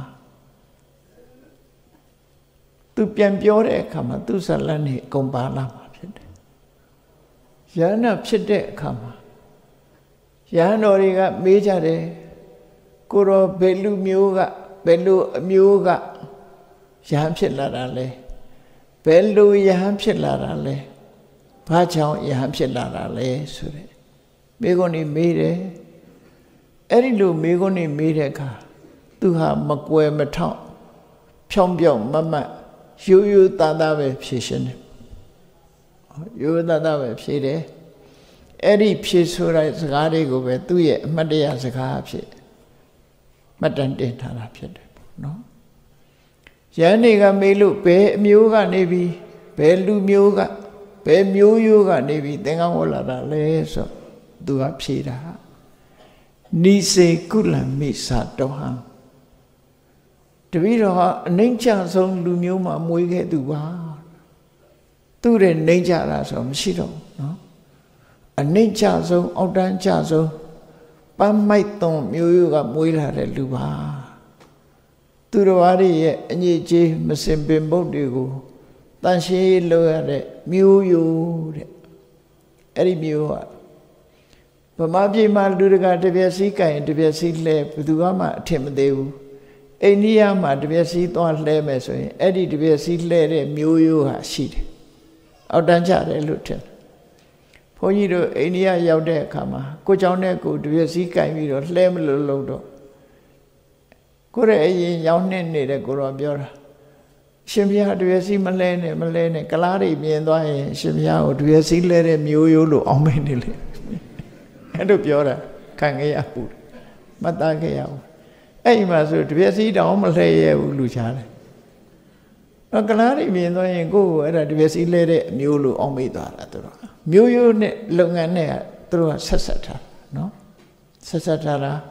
သူပြန်ပြောတဲ့အခါမှာသူဇလတ်နဲ့အကုန်ပါလာမှာဖြစ်တယ်။ယဟန္တာဖြစ်တဲ့အခါမှာယဟန်တော်တွေကမေးကြတယ်ကိုရောဘယ်လူမျိုးကဘယ်လူအမျိုးကယဟန်ဖြစ်လာတာလဲဘယ်လူယဟန်ဖြစ်လာတာလဲဘာကြောင့်ယဟန်ဖြစ်လာတာလဲဆိုတဲ့မိဂုဏ်ကြီးမေးတယ်အဲ့ဒီလိုမိဂုဏ်နေမေးတဲ့အခါသူဟာမကွယ်မထောက်ဖြောင်းပြောင်းမမတ်ရိုးရိုးသားသားပဲဖြေရှင်းတယ်ရိုးရိုးသားသားပဲဖြေတယ်အဲ့ဒီဖြေဆိုတဲ့စကားတွေကိုပဲသူ့ရဲ့အမှတ်တရစကားဖြစ်မှတ်တမ်းတင်ထားတာဖြစ်တယ်ပေါ့နော်ယန္တိကမေးလို့ဘယ်အမျိုးကနေပြီးဘယ်လူမျိုးကဘယ်မျိုးရိုးကနေပြီးသင်္ကန်းဝတ်လာတာလဲဆိုသူကဖြေတာနိစေကုလမိစာတောဟံတပည့်တော်ဟာအနှိမ့်ချဆုံးလူမျိုးမှာမွေးခဲ့သူပါသူ့ရဲ့နှိမ့်ချတာဆိုမရှိတော့ဘူးနော်အနှိမ့်ချဆုံးအောက်တန်းချဆုံးပန်းမိုက်သွန်မျိုးရိုးကမွေးလာတဲ့လူပါသူတော်ဘာတွေရဲ့အညစ်အကြေးမစင်ပင်ပုတ်တွေကိုတန်ရှင်းလို့ရတဲ့မျိုးရိုးတဲ့အဲ့ဒီမျိုးကဗမာပြည်မှာလူတကာတပြက်စီးကင်တပြက်စီးလှဲဘယ်သူမှအထင်မသေးဘူးအိန္ဒိယမှာတပြက်စီးသွားလှဲမယ်ဆိုရင်အဲ့ဒီတပြက်စီးလှဲတဲ့မျိုးရိုးဟာရှိတယ်အောက်တန်းချတယ်လို့ထင်ဘုန်းကြီးတို့အိန္ဒိယရောက်တဲ့အခါမှာကိုเจ้าနဲ့ကိုတပြက်စီးကင်ပြီးတော့လှဲမလို့လို့တော့ကိုရဲ့အရင်ရောင်းနှင်းနေတဲ့ကိုတော့ပြောတာရှင်ဘုရားတပြက်စီးမလှဲနဲ့မလှဲနဲ့ကလားတွေမြင်သွားရင်ရှင်ဘုရားကိုတပြက်စီးလှဲတဲ့မျိုးရိုးလို့အောင်းမိနေလေအဲ့လိုပြောတာခံခဲ့ရဘူးမတတ်ခဲ့ရဘူးအဲ့ဒီမှာဆိုတပြက်စီးတောင်မလှဲရဘူးလူချားတယ်အကလားတွေမြင်သွားရင်ကိုယ့်ကိုအဲ့ဒါတပြက်စီးလဲတဲ့အမျိုးလို့အောင်းမိသွားတာသူတို့မျိုးရိုးနဲ့လုပ်ငန်းနဲ့သူတို့ကဆက်ဆက်ထားနော်ဆက်ဆက်ထားတာ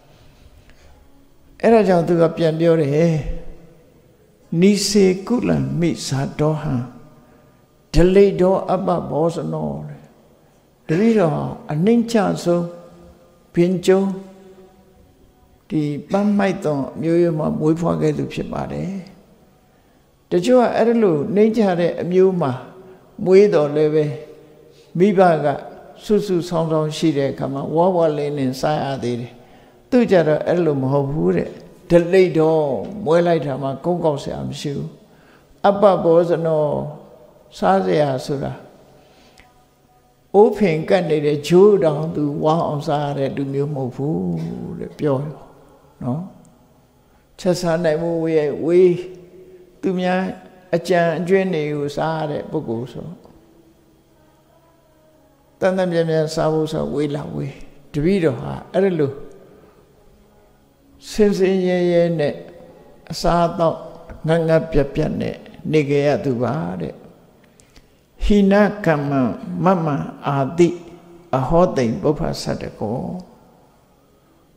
အဲ့ဒါကြောင့်သူကပြန်ပြောတယ်နိစေကုလမိစာတောဟံဒလိတောအပ္ပဘောဇနောတပည့်တော်အနှိမ့်ချဆုံးဘင်ကျုံဒီပန်းမိုက်သောမျိုးရိုးမှာမွေးဖွားခဲ့သူဖြစ်ပါတယ်တချို့ကအဲ့လိုနှိမ့်ချတဲ့အမျိုးမှာမွေးတော်လည်းပဲမိဘကဆွဆွဆောင်းဆောင်းရှိတဲ့အခါမှာဝါဝါလင်းလင်းစားရသေးတယ်သူကြတော့အဲ့လိုမဟုတ်ဘူးတဲ့ဒလိတ်တော်မွေးလိုက်တာမှာကုန်းကောက်ဆရာမရှိဘူးအပ္ပဘောဇနောစားစရာဆိုတာအိုးဖင်ကတ်နေတဲ့ဂျိုးတောင်သူဝါအောင်စားရတဲ့လူမျိုးမဟုတ်ဘူးတဲ့ပြောရောနော်ချက်စားနိုင်မှုဝေးဝေးသူများအကြံအကျွင်းတွေကိုစားရတဲ့ပုဂ္ဂိုလ်ဆိုတန်တန်ပြန်ပြန်စားဖို့ဆိုဝေးလာဝေးတပည့်တော်ဟာအဲ့ဒါလို့စင်စင်ရဲရဲနဲ့အစားတော့ငတ်ငတ်ပြက်ပြက်နဲ့နေကြရသူပါတဲ့ဟိနကမ္မမမအာတိအဟောတိန်ပုပ္ပဆတ္တကော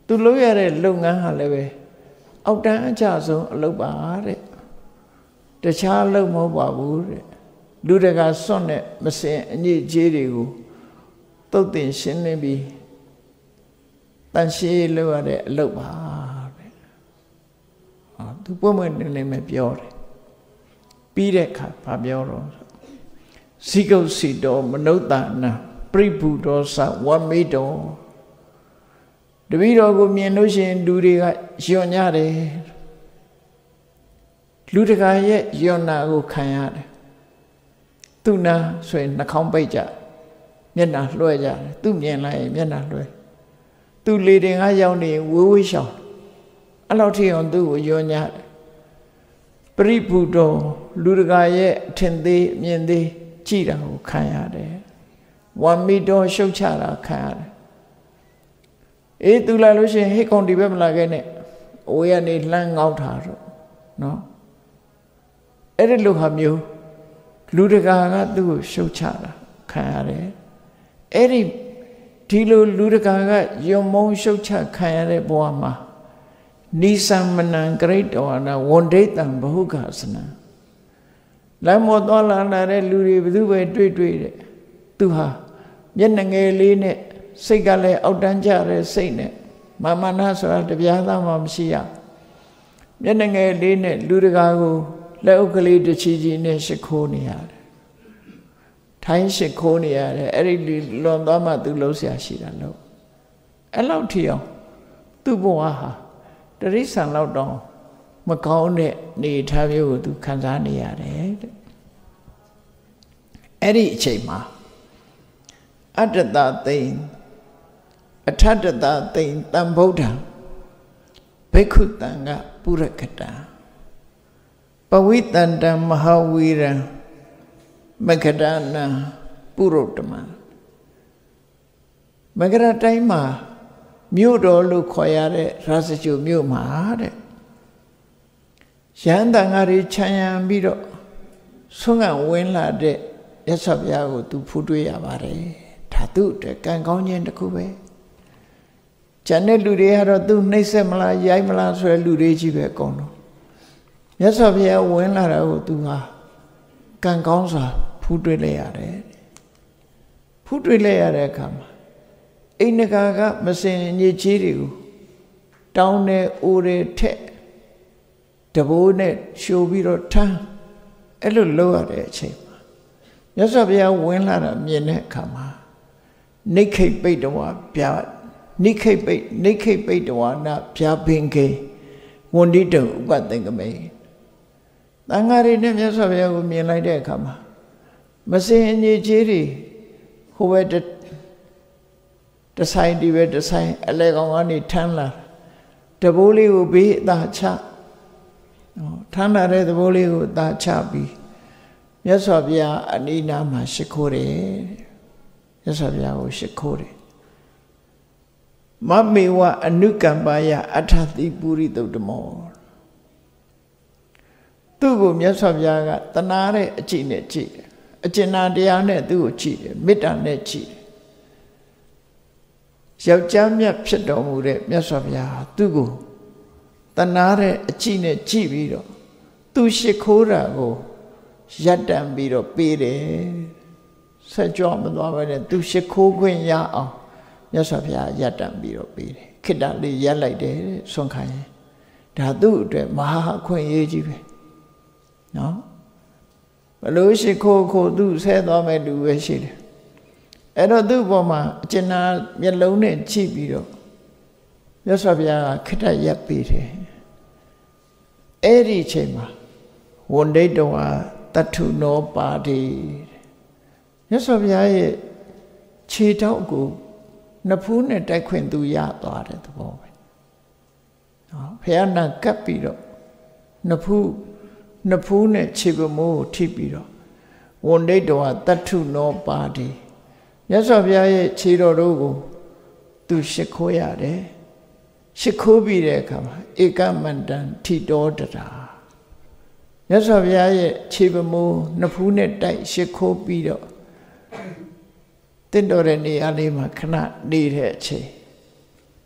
သူလုပ်ရတဲ့လုပ်ငန်းဟာလည်းပဲအောက်တန်းအကျဆုံးအလုပ်ပါတဲ့တခြားအလုပ်မဟုတ်ပါဘူးတဲ့လူတကာစွန့်တဲ့မစင်အညစ်အကြေးတွေကိုတုတ်တင်ရှင်းလင်းပြီးတန်ရှင်းလုပ်ရတဲ့အလုပ်ပါတဲ့ဟာသူပွင့်ပွင့်လင်းလင်းပဲပြောတယ်ပြီးတဲ့အခါဘာပြောတော့ဇိကုတ်စီတော်မနုဿာနာပရိဘူတော်သဝမေတော်တပည့်တော်ကိုမြင်လို့ရှိရင်လူတွေကယွံ့ကြတယ်လူတကာရဲ့ယွံ့နာကိုခံရတယ်သူနာဆိုရင်နှာခေါင်းပိတ်ကြမျက်နှာလွှဲကြတယ်သူမြင်လိုက်ရင်မျက်နှာလွှဲသူလေတင်ကရောက်နေဝေးဝေးရှောင်အဲ့လောက်ထိအောင်သူ့ကိုယွံ့ကြတယ်ပရိဘူတော်လူတကာရဲ့အထင်သေးမြင်သေးကြည်တာကိုခံရတယ်ဝမ်မီတော်ရှုတ်ချတာခံရတယ်အေးသူလာလို့ရှိရင်ဟိတ်ကောင်ဒီဘက်မလာခဲ့နဲ့အဝေးကနေလှမ်းငေါက်တာတော့နော်အဲ့ဒီလိုဟာမျိုးလူတကာကသူ့ကိုရှုတ်ချတာခံရတယ်အဲ့ဒီဒီလိုလူတကာကယုံမုံရှုတ်ချခံရတဲ့ဘဝမှာနိသမနံဂရိတဝနာဝန္ဒိတံဘဟုကာစနံလမ်းမောသွားလာလာတဲ့လူတွေဘယ်သူပဲတွေ့တွေ့တဲ့သူဟာမျက်နှငယ်လေးနဲ့စိတ်ကလည်းအောက်တန်းကြတဲ့စိတ်နဲ့မာမနာဆိုတာတပြားသားမှမရှိရမျက်နှငယ်လေးနဲ့လူတကာကိုလက်ဥကလေးတစ်ချီချီနဲ့ရှ िख ိုးနေရတယ်ထိုင်းရှ िख ိုးနေရတယ်အဲ့ဒီလွန်သွားမှသူလုံးဆရာရှိတာလို့အဲ့လောက်ထီအောင်သူ့ဘဝဟာတရိษံလောက်တောင်မကောင်းတဲ့နေထားမျိုးကိုသူခံစားနေရတယ်တဲ့အဲ့ဒီအချိန်မှာအတ္တတသိင်အထတ္တတသိင်တံဗုဒ္ဓံဘိက္ခုတံကပုရကတံပဝိတန္တံမဟာဝီရံမကရဏံပုရုတ္တမမကရတိုင်းမှာမြို့တော်လို့ခေါ်ရတဲ့ရာဇဂြိုလ်မြို့မှာတဲ့ရဟန်းတန်ဃာတွေခြံရံပြီးတော့ဆွမ်းကဝင်လာတဲ့ရသော်ဘုရားကိုသူဖူးတွေ့ရပါတယ်ဒါသူ့အတွက်ကံကောင်းခြင်းတစ်ခုပဲကျန်တဲ့လူတွေကတော့သူနှိမ့်ဆက်မလားရိုက်မလားဆိုတဲ့လူတွေကြီးပဲအကုန်လုံးရသော်ဘုရားဝင်လာတာကိုသူဟာကံကောင်းစွာဖူးတွေ့လိုက်ရတယ်ဖူးတွေ့လိုက်ရတဲ့အခါမှာအိန္ဒကာကမစင်ညစ်ကြီးတွေကိုတောင်းတဲ့အိုးတွေထက်တဘိုးနဲ့ရှိုးပြီးတော့ထမ်းအဲ့လိုလုပ်ရတဲ့အချိန်မှာမြတ်စွာဘုရားဝင်လာတာမြင်တဲ့အခါမှာနိခိတ်ပိတ်တော်ဗျာနိခိတ်ပိတ်နိခိတ်ပိတ်တော်နာဗျာဘင်ကေဝန္တိတုဥပသင်္ကမေတန်ဃာတွေနဲ့မြတ်စွာဘုရားကိုမြင်လိုက်တဲ့အခါမှာမစင်ညစ်ကြီးတွေဟိုဘက်တဆိုင်ဒီပဲတဆိုင်အလဲကောင်ကနေထမ်းလာတဘိုးလေးကိုဘေးအသာချထမ်းလာတဲ့တဘိုးလေးကိုအသာချပြီးမြတ်စွာဘုရားအနိနာမှာရှ िख ိုးတယ်မြတ်စွာဘုရားကိုရှ िख ိုးတယ်မမေဝအနုကမ္ပါယအထတိပုရိသုတ္တမောသူ့ကိုမြတ်စွာဘုရားကတနာတဲ့အကြည့်နဲ့ကြည့်တယ်အကျဉ်းတရားနဲ့သူ့ကိုကြည့်တယ်မေတ္တာနဲ့ကြည့်တယ်ယောက်ျားမြတ်ဖြစ်တော်မူတဲ့မြတ်စွာဘုရားသူ့ကိုတနာတဲ့အကြည့်နဲ့ကြည့်ပြီးတော့သူရှ िख ိုးတာကိုရပ်တံပြီးတော့ပေးတယ်ဆက်ကြောမသွားပါနဲ့သူရှ िख ိုးခွင့်ရအောင်မြတ်စွာဘုရားရပ်တံပြီးတော့ပေးတယ်ခိတ္တလေးရပ်လိုက်တယ်ဆွမ်းခံရင်ဒါသူ့အတွက်မဟာအခွင့်အရေးကြီးပဲနော်ဘလို့ရှ िख ိုးခိုသူဆဲသွားမဲ့လူပဲရှိတယ်အဲ့တော့သူ့ဘောမှာအကျဉ်းမျက်လုံးနဲ့ကြည့်ပြီးတော့မြတ်စွာဘုရားကခိတ္တရပ်ပေးတယ်အဲ့ဒီအချိန်မှာဝန္ဒိတဝါတထုနောပါတိမြတ်စွာဘုရားရဲ့ခြေထောက်ကိုနှစ်ဖူးနဲ့တိုက်ခွင့်သူရသွားတဲ့သဘောပဲနော်ဘုရားနာကပ်ပြီးတော့နှစ်ဖူးနှစ်ဖူးနဲ့ခြေပမိုးကိုထိပြီးတော့ဝန္ဒိတဝါတထုနောပါတိမြတ်စွာဘုရားရဲ့ခြေတော်တို့ကိုသူရှ िख ိုးရတယ်ရှ िख ိုးပြီးတဲ့အခါမှာဧကမန္တံထိတောတရာမြတ်စွာဘုရားရဲ့ခြေပမိုးနှစ်ဖူးနဲ့တိုက်ရှ िख ိုးပြီးတော့တင့်တော်တဲ့နေရာလေးမှာခဏနေတဲ့အချိန်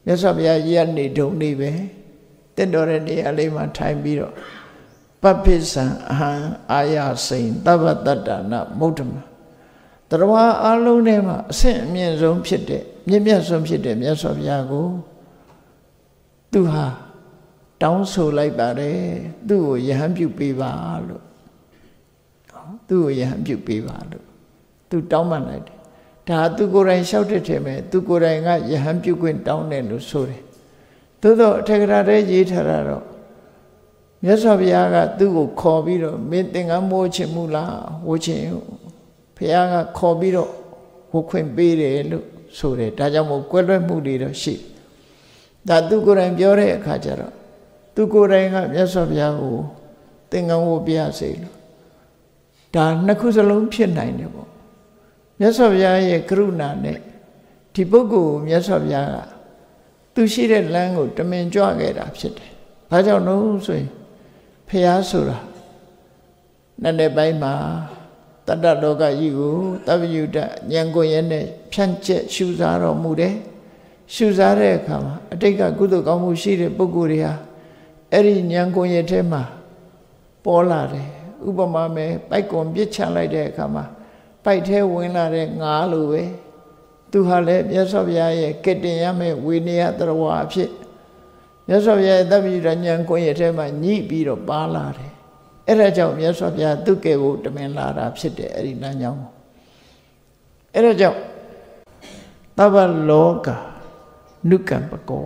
မြတ်စွာဘုရားရက်နေတုံနေပဲတင့်တော်တဲ့နေရာလေးမှာထိုင်ပြီးတော့ပပ္ပိစံအဟံအာယစိန်သဗ္ဗတတ္တနာမုဒ္ဓမတရားအလုံးထဲမှာအဆင့်အမြင့်ဆုံးဖြစ်တဲ့မြင့်မြတ်ဆုံးဖြစ်တဲ့မြတ်စွာဘုရားကိုသူဟာတောင်းဆိုလိုက်ပါတယ်သူ့ကိုယဟန်ပြုပေးပါလို့သူ့ကိုယဟန်ပြုပေးပါလို့သူတောင်းပန်လိုက်တယ်ဒါသူကိုယ်တိုင်လျှောက်တဲ့ထဲမှာသူကိုယ်တိုင်ကယဟန်ပြုခွင့်တောင်းတယ်လို့ဆိုတယ်သို့တော့အထက်ကရာထဲရေးထားတာတော့မြတ်စွာဘုရားကသူ့ကိုခေါ်ပြီးတော့မင်းသင်္ကန်းမိုးချင်မှုလားဝှချင်ဘုရားကခေါ်ပြီးတော့ဝှခွင့်ပေးတယ်လို့ဆိုတယ်ဒါကြောင့်မို့ကွဲလွဲမှုတွေတော့ရှိဒါသူကိုယ်တိုင်ပြောတဲ့အခါကျတော့သူကိုယ်တိုင်ကမြတ်စွာဘုရားကိုသင်္ကန်းဝှပြစေလို့ဒါနှစ်ခုစလုံးဖြစ်နိုင်တယ်ပေါ့မြတ်စွာဘုရားရဲ့ကရုဏာနဲ့ဒီပုဂ္ဂိုလ်ကိုမြတ်စွာဘုရားကသူရှိတဲ့လမ်းကိုတမင်ကြွခဲ့တာဖြစ်တယ်ဘာကြောင့်လို့ဆိုရင်ဘုရားဆိုတာနဲ့တဲ့ပိုင်းမှာတတ္တလောကကြီးကိုသဗ္ဗညုတဉာဏ်ကိုယ်ရဲ့နဲ့ဖြန့်ကျက်ရှုစားတော်မူတယ်ရှုစားတဲ့အခါမှာအတိတ်ကကုသိုလ်ကောင်းမှုရှိတဲ့ပုဂ္ဂိုလ်တွေဟာအဲ့ဒီဉာဏ်ကိုယ်ရဲ့ထဲမှာပေါ်လာတယ်ဥပမာမဲ့ပိုက်ကွန်ပြစ်ချလိုက်တဲ့အခါမှာပိုက်ထဲဝင်လာတဲ့ငါလိုပဲသူဟာလည်းမြတ်စွာဘုရားရဲ့ကတ္တင်ရမဲ့ဝိနည်းတရားဝါအဖြစ်မြတ်စွာဘုရားရဲ့သဗ္ဗညုတဉာဏ်ကိုယ်ရဲ့ထဲမှာညှိပြီးတော့ပါလာတယ်အဲ့ဒါကြောင့်မြတ်စွာဘုရားသူကဲကိုတမင်လာတာဖြစ်တယ်အဲ့ဒီလမ်းကြောင်းကိုအဲ့ဒါကြောင့်သဗ္ဗလောကနုကံပကော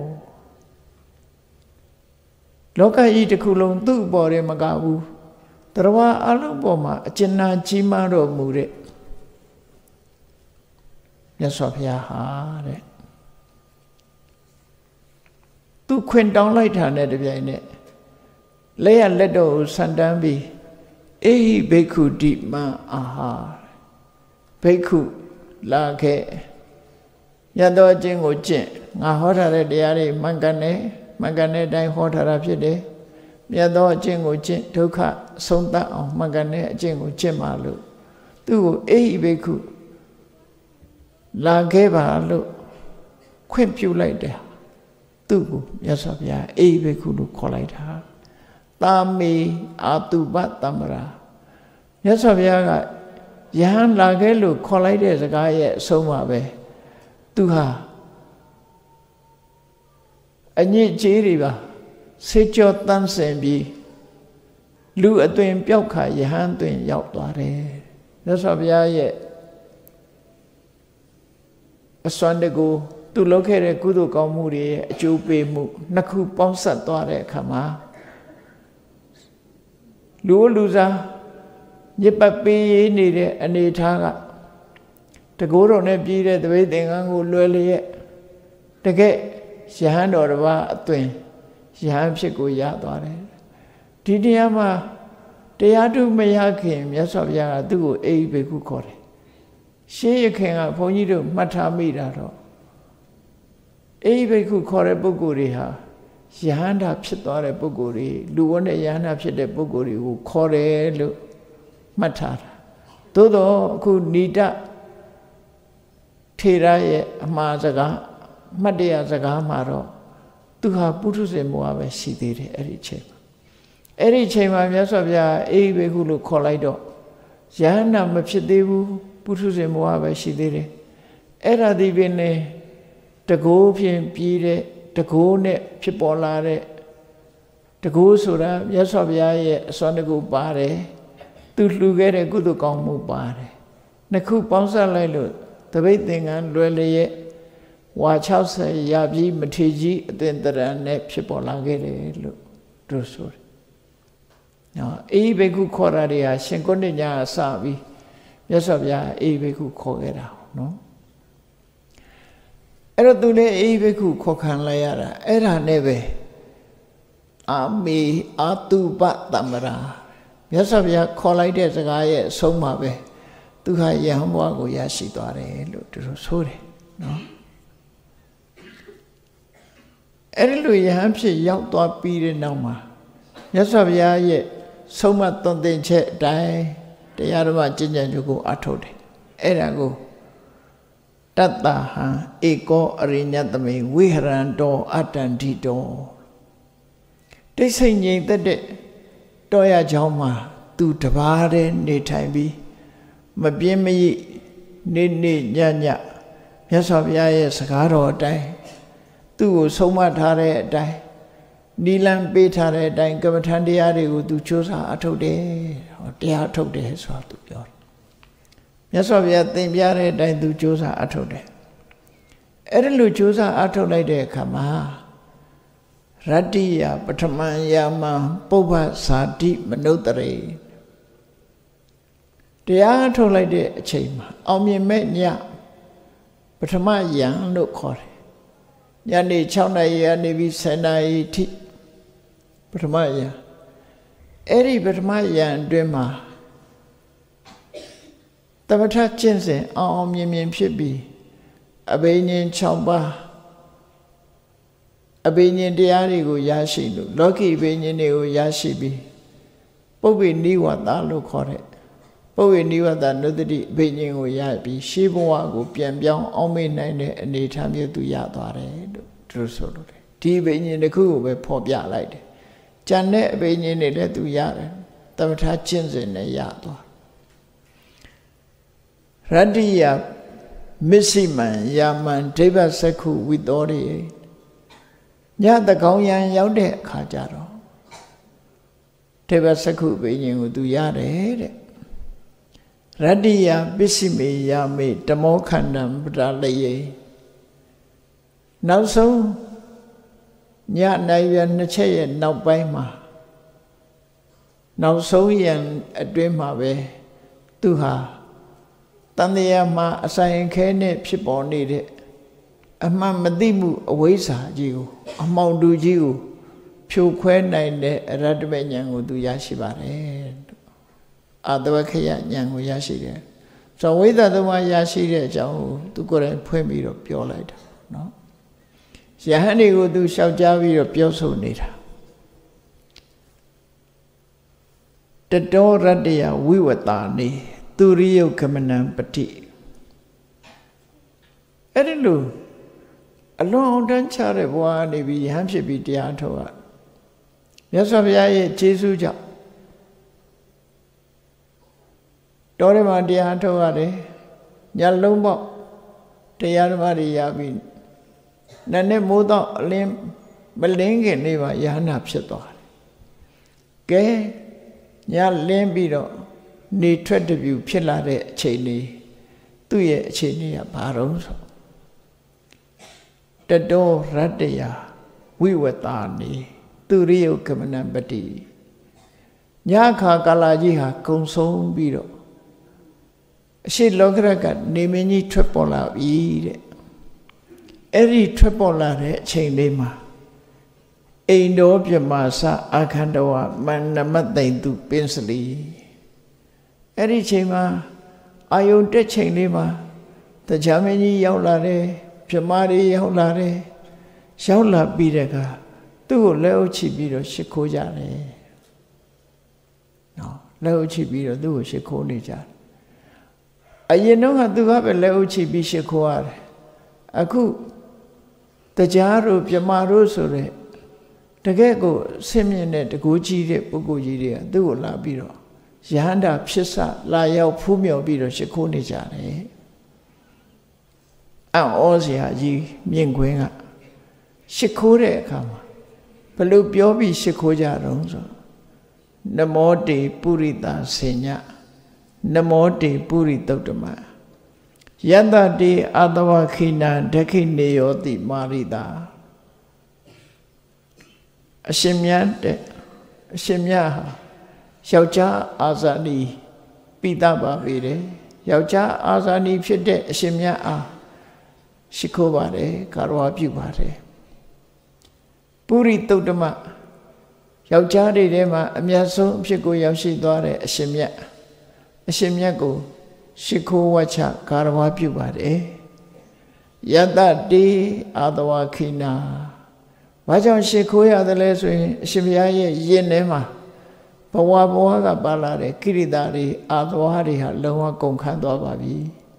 လောကကြီးတစ်ခုလုံးသူ့အပေါ်ထဲမကဘူးတရားအလုံးပေါ်မှာအကျဉ်းနာကြီးမားတော်မူတဲ့မြတ်စွာဘုရားဟာတဲ့သူခွင်တောင်းလိုက်တာနဲ့တပြိုင်နက်လက်ရလက်တော်ကိုဆန်တန်းပြီးအေဟိဘိက္ခုတိမံအာဟာဘိက္ခုလာခဲ့မြတ်သောအကျင့်ကိုကျင့်ငါဟောထားတဲ့တရားတွေမှန်ကန်တယ်မှန်ကန်တဲ့အတိုင်းဟောထားတာဖြစ်တယ်မြတ်သောအကျင့်ကိုကျင့်ဒုက္ခအဆုံးသတ်အောင်မှန်ကန်တဲ့အကျင့်ကိုကျင့်ပါလို့သူ့ကိုအေဟိဘိက္ခုလာခဲ့ပါလို့ခွင့်ပြုလိုက်တယ်သူ့ကိုမြတ်စွာဘုရားအေဟိဘိက္ခုလို့ခေါ်လိုက်တာတာမေအာတုပတမ္မရာမြတ်စွာဘုရားကယဟန်လာခဲ့လို့ခေါ်လိုက်တဲ့စကားရဲ့အဆုံးပါပဲသူဟာအညစ်အကြေးတွေပါဆေးကြောတန်းစင်ပြီးလူအသွင်ပျောက်ခါယဟန်သွင်ရောက်သွားတယ်မြတ်စွာဘုရားရဲ့အစွမ်းတကူသူလုပ်ခဲ့တဲ့ကုသိုလ်ကောင်းမှုတွေရဲ့အကျိုးပေးမှုနှစ်ခုပေါင်းဆက်သွားတဲ့အခါမှာလူလူစားညစ်ပတ်ပေးနေတဲ့အနေထားကတကိုးတော်နဲ့ပြည်တဲ့တပိတ်သင်္ကန်းကိုလွယ်လျက်တကယ်ယဟန်တော်တစ်ပါးအသွင်ယဟန်ဖြစ်ကိုရသွားတယ်ဒီတရားမှာတရားထုမရခင်မြတ်စွာဘုရားကသူ့ကိုအေဟိဘိက္ခုခေါ်တယ်ရှေးရခင်ကဘုန်းကြီးတို့မှတ်ထားမိတာတော့အေဟိဘိက္ခုခေါ်တဲ့ပုဂ္ဂိုလ်တွေဟာယဟန္တာဖြစ်သွားတဲ့ပုဂ္ဂိုလ်တွေလူဝတ်နဲ့ယဟန္တာဖြစ်တဲ့ပုဂ္ဂိုလ်တွေကိုခေါ်တယ်လို့မှတ်ထားတာသို့တော့အခုဏိဒထေရရဲ့အမှားစကားမှတ်တရစကားမှာတော့သူဟာပုထုဇဉ်ဘဝပဲရှိသေးတယ်အဲ့ဒီအချိန်မှာအဲ့ဒီအချိန်မှာမြတ်စွာဘုရားအေဟိဘိက္ခုလို့ခေါ်လိုက်တော့ယဟန္တာမဖြစ်သေးဘူးပုထုဇဉ်ဘဝပဲရှိသေးတယ်အဲ့ဒါဒီပင်နဲ့တကိုးဖြင့်ပြီးတဲ့တကိုးနဲ့ဖြစ်ပေါ်လာတဲ့တကိုးဆိုတာမြတ်စွာဘုရားရဲ့အစွမ်းတကူပါတယ်သူလှူခဲ့တဲ့ကုသိုလ်ကောင်းမှုပါတယ်နှစ်ခုပေါင်းစပ်လိုက်လို့တပိတ်သင်္ကန်းလွယ်လျက်ဝါ၆၀ရပြီးမထေကြီးအသင်္တရံနဲ့ဖြစ်ပေါ်လာခဲ့တယ်လို့တို့ဆိုတယ်နော်အေဟိဘိက္ခုခေါ်တာတွေဟာရှင်ကုဏ္ဏညာအစပြီးမြတ်စွာဘုရားအေဟိဘိက္ခုခေါ်ခဲ့တာနော်အဲ့တော့သူလည်းအေဟိဘိက္ခုခေါ်ခံလိုက်ရတာအဲ့ဒါနဲ့ပဲအာမေအာတုပတမ္မရာမြတ်စွာဘုရားခေါ်လိုက်တဲ့စကားရဲ့အဆုံးမှာပဲသူဟာယဟန်ဘဝကိုရရှိသွားတယ်လို့သူတို့ဆိုတယ်နော်အဲ့ဒီလိုယဟန်ဖြစ်ရောက်သွားပြီးတဲ့နောက်မှာမြတ်စွာဘုရားရဲ့ဆုံးမသွန်သင်ချက်အတိုင်းတရားဓမ္မကျင့်ကြံကြိုးကိုအထုတ်တယ်အဲ့ဒါကို Tattaha eko arinyatame viharanto atandito. They say ye that Toya Jama tu tabare ne taibi Mabiemi ni ni nyanya Yasavia Sakaro die Tu so much hare die Nilan betare die Gamatandiari to choose a tode or dear tode as well to your Yasavia Timbiare die to choose a tode Erelu choose a tode kama Radiya Patamayama Poba Sati Manotare Dia told like the chamber. Omi met ya Patamaya no core. Yani Chana Yani Visanai Ti Patamaya Eri Patamaya and Dema Tamata Chense Omi Mim Shibi Abanian Chamba Abanian Diarigo Yashilu, Loki Banianeo Yashibi, Bobby knew what that look for it. Bobby knew what that nobody Banian Yabi, Shibuago, Piambian, Omi Nine, and the time you do Yadare, true sort of. Tea Banian the cool with pop ya light. Janet Banian let to Yara, Tamata Chense in a yard. Radia Missy man, Yaman, Deva Saku with Ori. Nhà ta câu nhà giáo đệ khá chả đó. Thế bà sắc hữu bị những tù giá đệ đệ. Radiya Bisimi Yami Tamo Khandam Bralaye. Nào sâu nhà này viên nó chế nào bay mà. Nào sâu viên ở đêm mà về tu hà. Tạm địa mà asai khế nè phía bỏ đi đệ. Amma Madimu away sa jiu, among do jiu, Pure Quen and Radbe Yang do Yashibare. Adavakaya Yang Yashi. So with the one Yashi to go and point me of pure light. No? Yahani would do Shaujavi of pure so neat. The door Radia, we were Tani, to Rio Kamanam Pati. Edilu. Along done charity one, if we have to be the Antoa. Yes, of Yay, Jesu Job. Dorima de Antoade, Yalumbo, the Yanamari Yabin. Nane Muda Lim, Belinga Neva Yana Pseto. Gay, Yal Limbido, need twenty view Pilare Cheney, two year Cheney a barrows. The door Radia, we were Tani, to Rio Kamanambati. Yaka Galajiha, Console Bido. She looked at Nimini Tripola eat. Every Tripola chain lima. A no Yamasa, Akandawa, Manamate to Pensily. Every chamber, I own the chain lima, the Jamini Yaulare. Pamari Yaulare, Shaula Bidega, do Leo Chibiro Shikojare. No, Leo Chibiro do Shikonija. I know how to have a Leo Chibi Shikoare. Aku, the Jaru Pamaru Sore, the Gego, Simeon, the Guji, Buguji, do La Biro. Yanda Pisa, La Yao Pumio Biro Shikonijare. Ozia ye, Mingwinga. Shikore kama. Palu Biobi Shikoja Ronzo. Namote Purita Senya. Namote Purita Dama. Yanda de Adawa Kina Dekineo di Marida. Ashimyante Ashimyaha. Shaucha Azani Pidaba Vide. Yaucha Azani Pide Ashimya. Shikobare, Karwa Pubare. Puri Todama Yauchari Dema, Amiaso, Shiko Yashi Dore, Ashimya. Ashimyago, Shiko Wacha, Karwa Pubare. Yada de Adawa Kina. Wajan Shikoya the Lesson, Shimya Yenema. Pawaboaga Balare, Kiridari, Adwari, Loa Konkando Babi.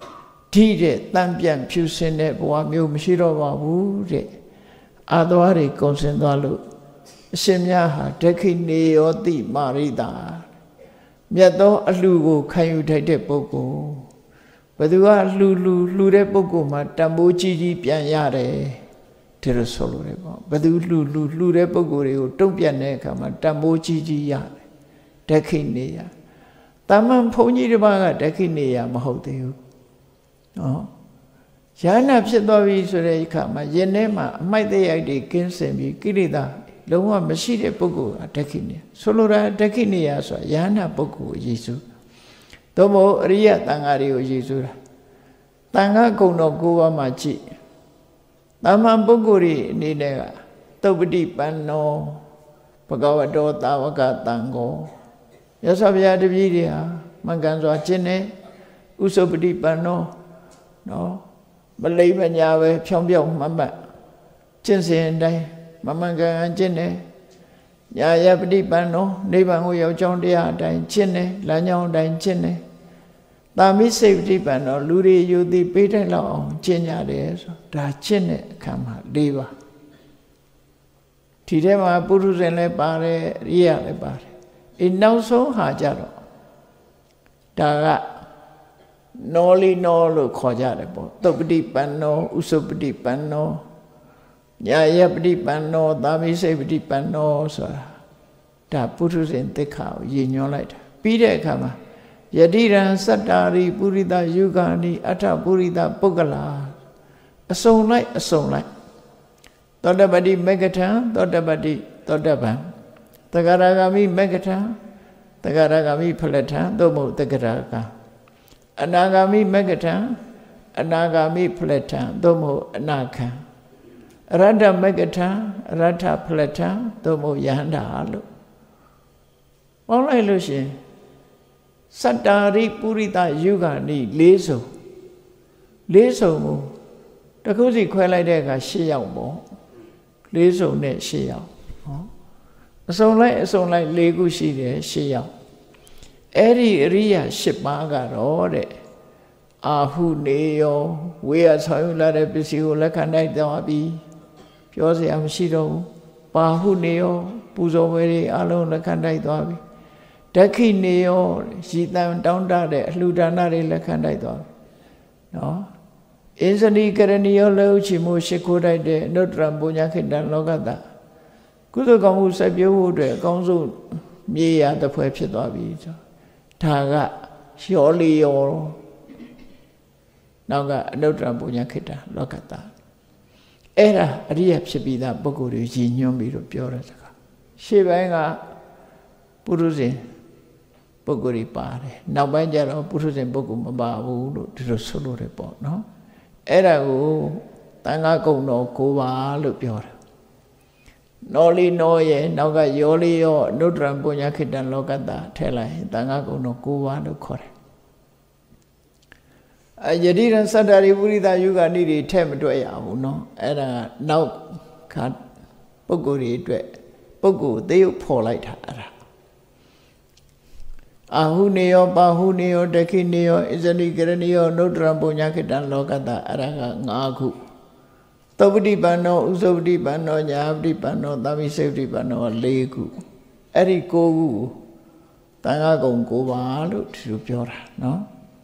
ထိတဲ့တန်ပြန်ဖြူစင်တဲ့ဘဝမျိုးမရှိတော့ပါဘူးတဲ့အာသွားတွေကုန်စင်သွားလို့အရှင်မြတ်ဟာဒက္ခိဏေယောတိမာရိတာမြတ်သောအလှကိုခံယူထိုက်တဲ့ပုဂ္ဂိုလ်ဘယ်သူကလှူလှူလှူတဲ့ပုဂ္ဂိုလ်မှာတန်ဖိုးကြီးကြီးပြန်ရတယ်ဒီလိုဆိုလိုတယ်ပေါ့ဘယ်သူလှူလှူလှူတဲ့ပုဂ္ဂိုလ်တွေကိုတုံ့ပြန်တဲ့အခါမှာတန်ဖိုးကြီးကြီးရတယ်ဒက္ခိဏေယတာမန်ဘုန်းကြီးတစ်ပါးကဒက္ခိဏေယမဟုတ်သေးဘူးနော်ယန္နာဖြစ်သွားပြီဆိုတဲ့အခါမှာယင်ထဲမှာအမိုက်တရားတွေကင်းစင်ပြီးကိလေသာလုံးဝမရှိတဲ့ပုဂ္ဂိုလ်ကဒက္ခိဏေယဆိုလိုတာဒက္ခိဏေယဆိုတာယန္နာပုဂ္ဂိုလ်ကိုရည်စူးသို့မဟုတ်အရိယတန်ဃာတွေကိုရည်စူးတာတန်ဃာကုံတော်၉ပါးမှာကြည့်တာမန်ပုဂ္ဂိုလ်တွေအနေနဲ့ကသုပ္ပတိပန္နောဘဂဝတောတာဝကတံကိုရသော်ဗျာတပည့်တွေဟာမှန်ကန်စွာကျင့်နေဥစုပ္ပတိပန္နောနော်မလိမ္မညာပဲဖြောင်းပြောင်းမှတ်မှတ်ကျင့်စဉ်အတိုင်းမမှန်ကန်ကန်ကျင့်နေညာယပฏิပန္နောနိဗ္ဗာန်ကိုရောက်ကြောင်းတရားအတိုင်းကျင့်နေလမ်းကြောင်းအတိုင်းကျင့်နေတာမိစိတ်ပฏิပန္နောလူတွေယူသည်ပေးထိုက်လောက်အောင်ကျင့်ကြတယ်ဆိုဒါကျင့်တဲ့အခါမှာ၄ပါးဒီထဲမှာပုထုဇဉ်လည်းပါတယ်အရိယလည်းပါတယ်အနောက်ဆုံးဟာကြတော့ဒါကနောလီနောလို့ခေါ်ကြတယ်ပေါ့သုပ္ပတိပန္နောဥစုပ္ပတိပန္နောညာယပฏิပန္နောသာမိစိတ်ပฏิပန္နောဆိုတာဒါပုထုဇဉ်သိက္ခာကိုရည်ညွှန်းလိုက်တာပြီးတဲ့အခါမှာယတိရံစတ္တာရိပုရိသယုဂာနိအထပုရိသပုဂ္ဂလာအစုံလိုက်အစုံလိုက်သောတပတိမေဂထံသောတပတိသောတပံသဂရဂာမိမေဂထံသဂရဂာမိဖလထံသို့မဟုတ်သဂရကအနာဂာမိမေဂထံအနာဂာမိဖလထံသို့မဟုတ်အနာခံအရတ္တမေဂထံအရတ္ထဖလထံသို့မဟုတ်ယဟန္တာလို့ပေါင်းလိုက်လို့ရှင်စတ္တာရိပုရိသယုဂာနိလေးစုံလေးစုံမူတစ်ခုစီခွဲလိုက်တဲ့အခါ၈ယောက်ပေါ့လေးစုံနဲ့၈ယောက်ဟောအစုံလိုက်အစုံလိုက်၄ခုရှိတယ်၈ယောက်အဲ့ဒီအရိယာ၈ပါးကတော့တဲ့အာဟုနေယောဝေယဆောင်ယူလာတဲ့ပစ္စည်းကိုလက်ခံနိုင်သွားပြီပြောစရာမရှိတော့ဘူးပါဟုနေယောပူဇော်ပွဲတွေအလုံးလက်ခံနိုင်သွားပြီဒက္ခိနေယောရည်တန်တောင်းတတဲ့အလှူဒါနတွေလက်ခံနိုင်သွားပြီနော်အင်းစဏီကရဏီယောလှုပ်ချီမှုရှိခိုးတိုက်တဲ့အနုတ္တရပုညခိတံလောကတကုသိုလ်ကောင်းမှုဆက်ပြိုးဖို့အတွက်အကောင်းဆုံးမြေယာတစ်ဖွဲဖြစ်သွားပြီဆိုဒါကရောလီယောနောက်ကအနုတ္တရပုညခိတံလောကတအဲ့ဒါအရိယဖြစ်ပြီးသားပုဂ္ဂိုလ်တွေရည်ညွှန်းပြီးတော့ပြောတဲ့စကားရှေ့ပိုင်းကပုရုဇဉ်ပုဂ္ဂိုလ်တွေပါတယ်နောက်ပိုင်းကျတော့ပုထုဇဉ်ပုဂ္ဂိုလ်မပါဘူးလို့ဒီလိုဆိုလို့ရပေါ့နော်အဲ့ဒါကိုတန်ခါကုံတော်၉ပါးလို့ပြောတယ်နောလီနောရဲ့နောက်ကယောလီယောအနုတ္တရပုညခိတံလောကတထည့်လိုက်တန်ခါကုံတော်၉ပါးလို့ခေါ်တယ်အယတိရံစတ္တာရိပုရိသယုဂာနိတွေထည့်မတွေ့ရဘူးနော်အဲ့ဒါနောက်ခါပုဂ္ဂိုလ်တွေအတွက်ပုဂ္ဂိုလ်သေယုတ်ဖော်လိုက်တာအဲ့ဒါအာဟုနေယောပါဟုနေယောဒက္ခိနေယောဣဇဏိကရဏီယောနုတ္တရပုညခိတံလောကတအဲ့ဒါက၅ခုသုပ္ပတိပန္နောဥစုပ္ပတိပန္နောညာပတိပန္နောသာမိစေပတိပန္နော၄ခုအဲ့ဒီ၉ခုတန်ခါကုံ၉ပါးလို့ဒီလိုပြောတာနော်